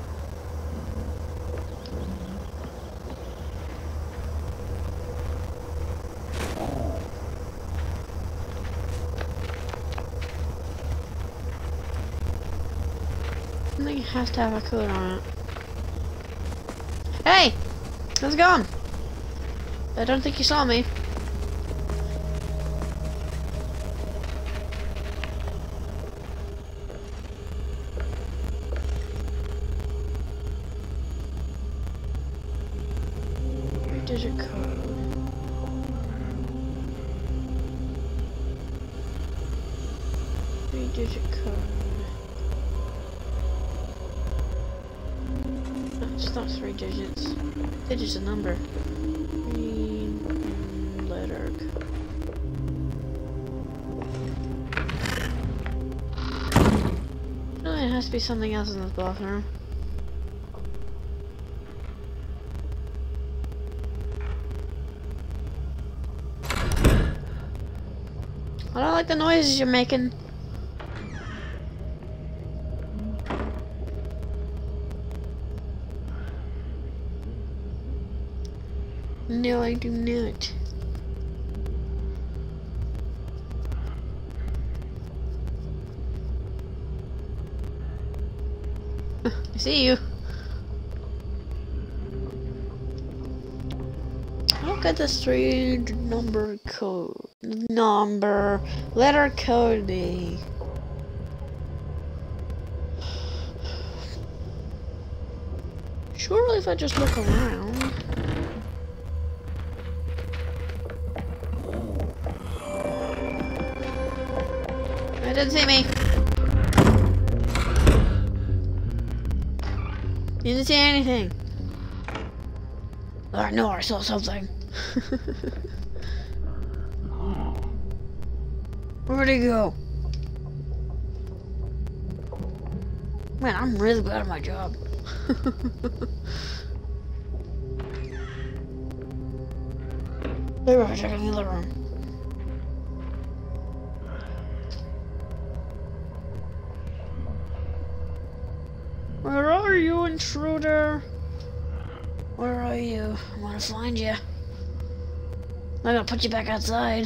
I think it has to have a code on it. Hey! How's it going? I don't think you saw me. Digit code. Three-digit code. No, it's not 3 digits. Digit's a number. Letter. No, it has to be something else in this bathroom. I don't like the noises you're making. No, I do not. I see you. Look at this 3-number code. Letter code B. Surely if I just look around. I didn't see me. You didn't see anything. I know I saw something. Where'd he go? Man, I'm really bad at my job. Maybe I check in the other room. Where are you, intruder? Where are you? I want to find you. I'm gonna put you back outside.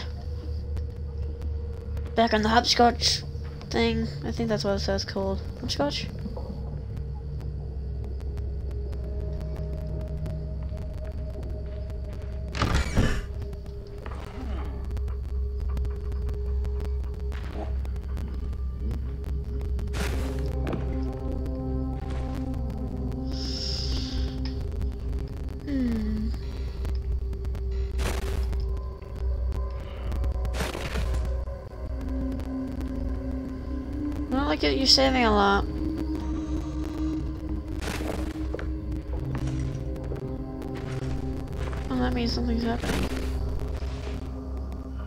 Back on the hopscotch thing. I think that's what it says called. Hopscotch? I don't like it, you're saving a lot. Well, that means something's happening.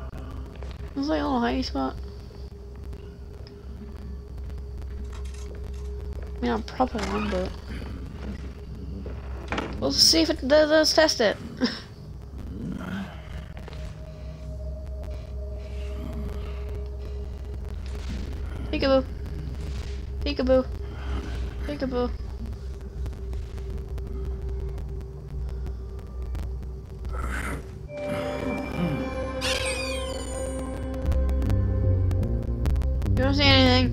It's like a little hiding spot. I mean, not a proper one, but we'll see if it does. Let's test it. Peekaboo. Peekaboo. Peekaboo. You don't see anything.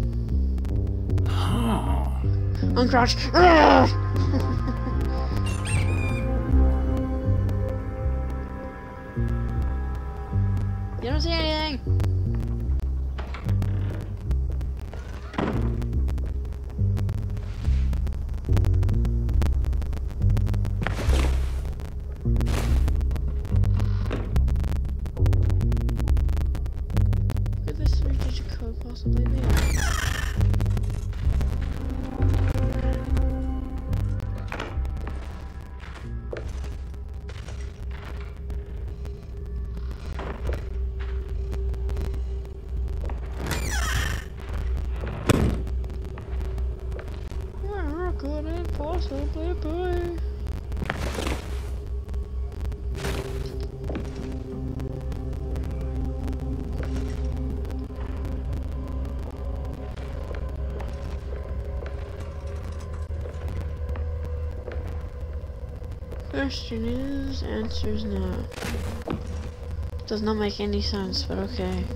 Uncrouch. You don't see anything. Could this 3-digit code possibly be? Where could it possibly be? Question is, answers not. Does not make any sense, but okay.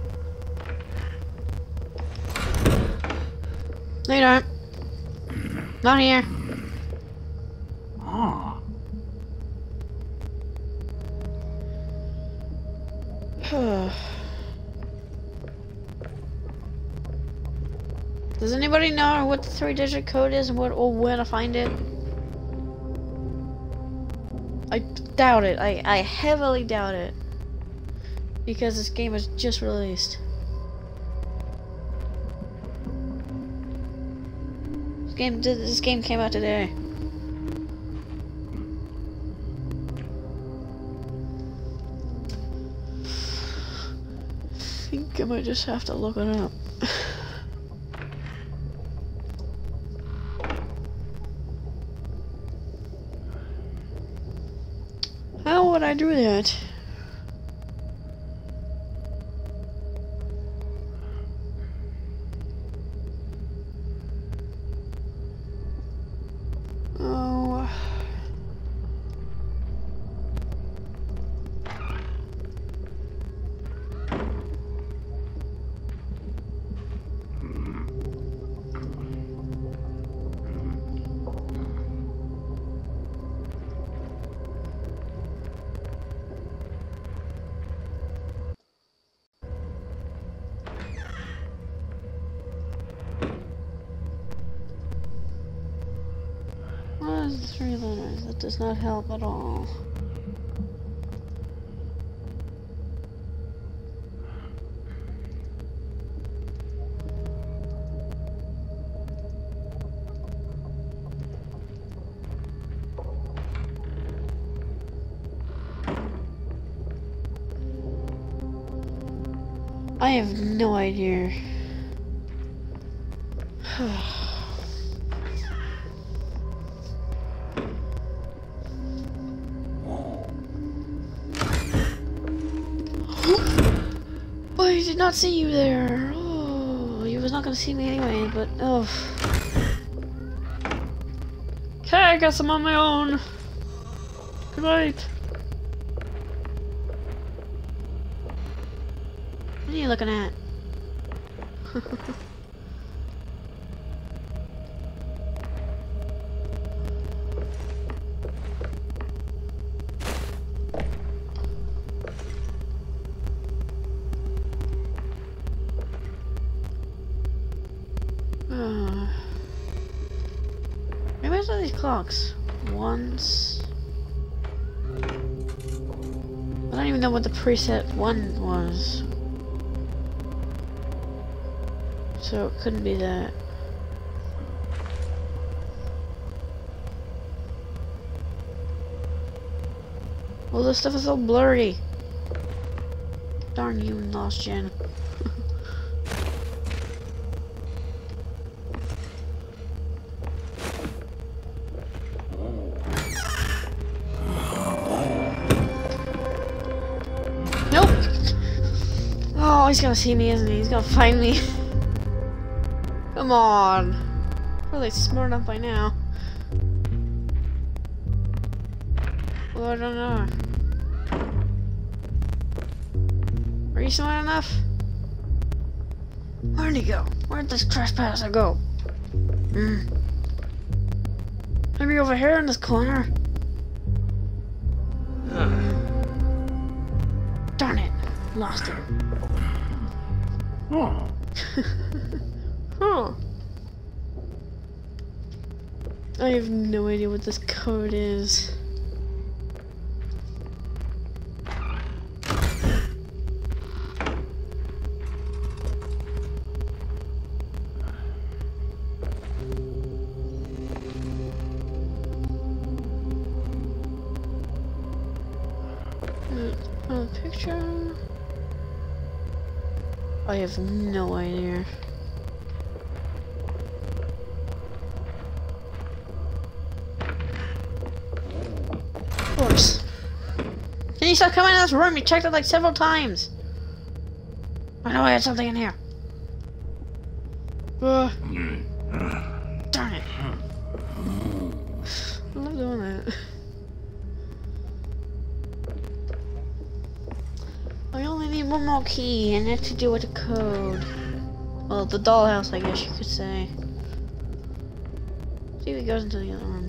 No, you don't. Not here. Ah. Does anybody know what the 3-digit code is and what or where to find it? I doubt it. I heavily doubt it. Because this game was just released. This game came out today. I think I might just have to look it up. How would I do that? Oh. What is 3 letters? That does not help at all. I have no idea. Oh, he did not see you there. Oh, he was not gonna see me anyway, but oh. Okay, I guess I'm on my own. Good night. What are you looking at? Where's all these clocks? Once. I don't even know what the preset 1 was. So it couldn't be that. Well, this stuff is so blurry. Darn you, Lost Gen. Nope! Oh, he's gonna see me, isn't he? He's gonna find me. Come on. Probably smart enough by now. Well, I don't know. Are you smart enough? Where'd he go? Where'd this trespasser go? Maybe over here in this corner? Darn it. Lost him. Oh. Huh. I have no idea what this code is. A picture? I have no idea. Of course. Can you stop coming in this room? You checked it like several times. I know I had something in here. Darn it. I love doing that. I only need one more key, and it's to do with the code. Well, the dollhouse, I guess you could say. See if he goes into the other room.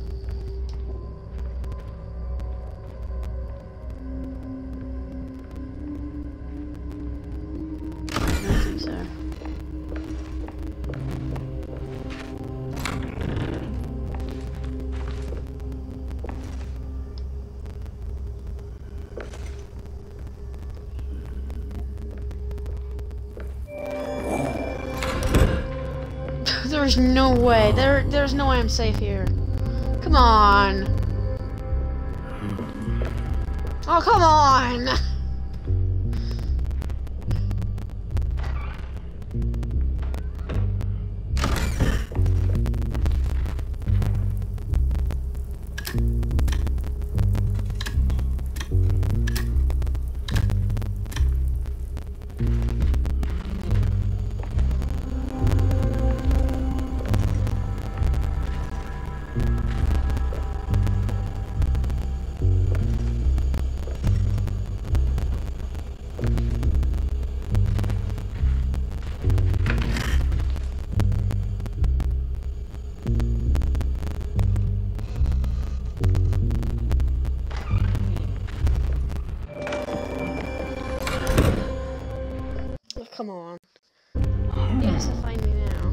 I don't think so. There's no way. There's no way I'm safe here. Come on. Oh, come on. Come on. He has to find me now.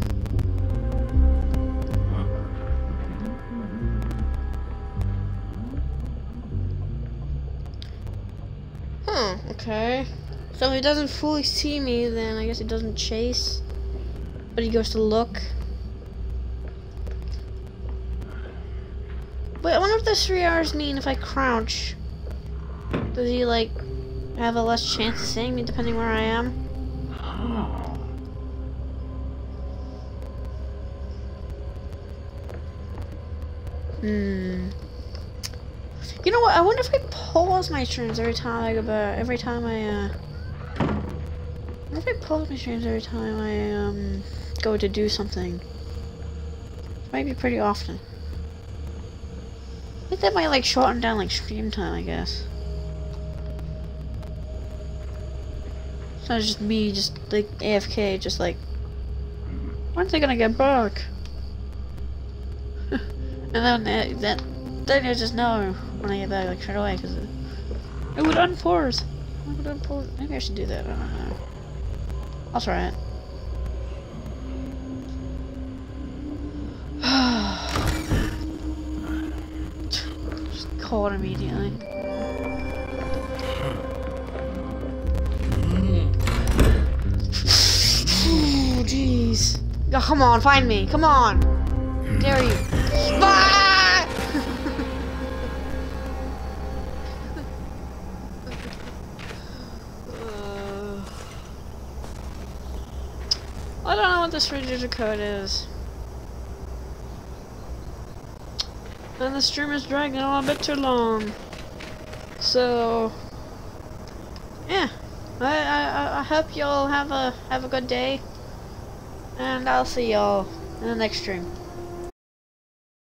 Huh, okay. So if he doesn't fully see me, then I guess he doesn't chase. But he goes to look. Wait, I wonder what those 3 hours mean if I crouch. Does he, like, have a less chance of seeing me depending where I am? You know what? I wonder if I pause my streams every time I go back. I wonder if I pause my streams every time I go to do something. It might be pretty often. I think that might like shorten down like stream time, I guess. So it's just me, just like AFK, just like, when's they gonna get back? And then you just know when I get back, like straight away, because it would unpause. Maybe I should do that. I don't know. I'll try it. Just call it immediately. Oh, jeez. Oh, come on, find me. Come on. Dare you. Ah! I don't know what this 3-digit code is. And the stream is dragging on a bit too long. So yeah. I hope y'all have a good day. And I'll see y'all in the next stream.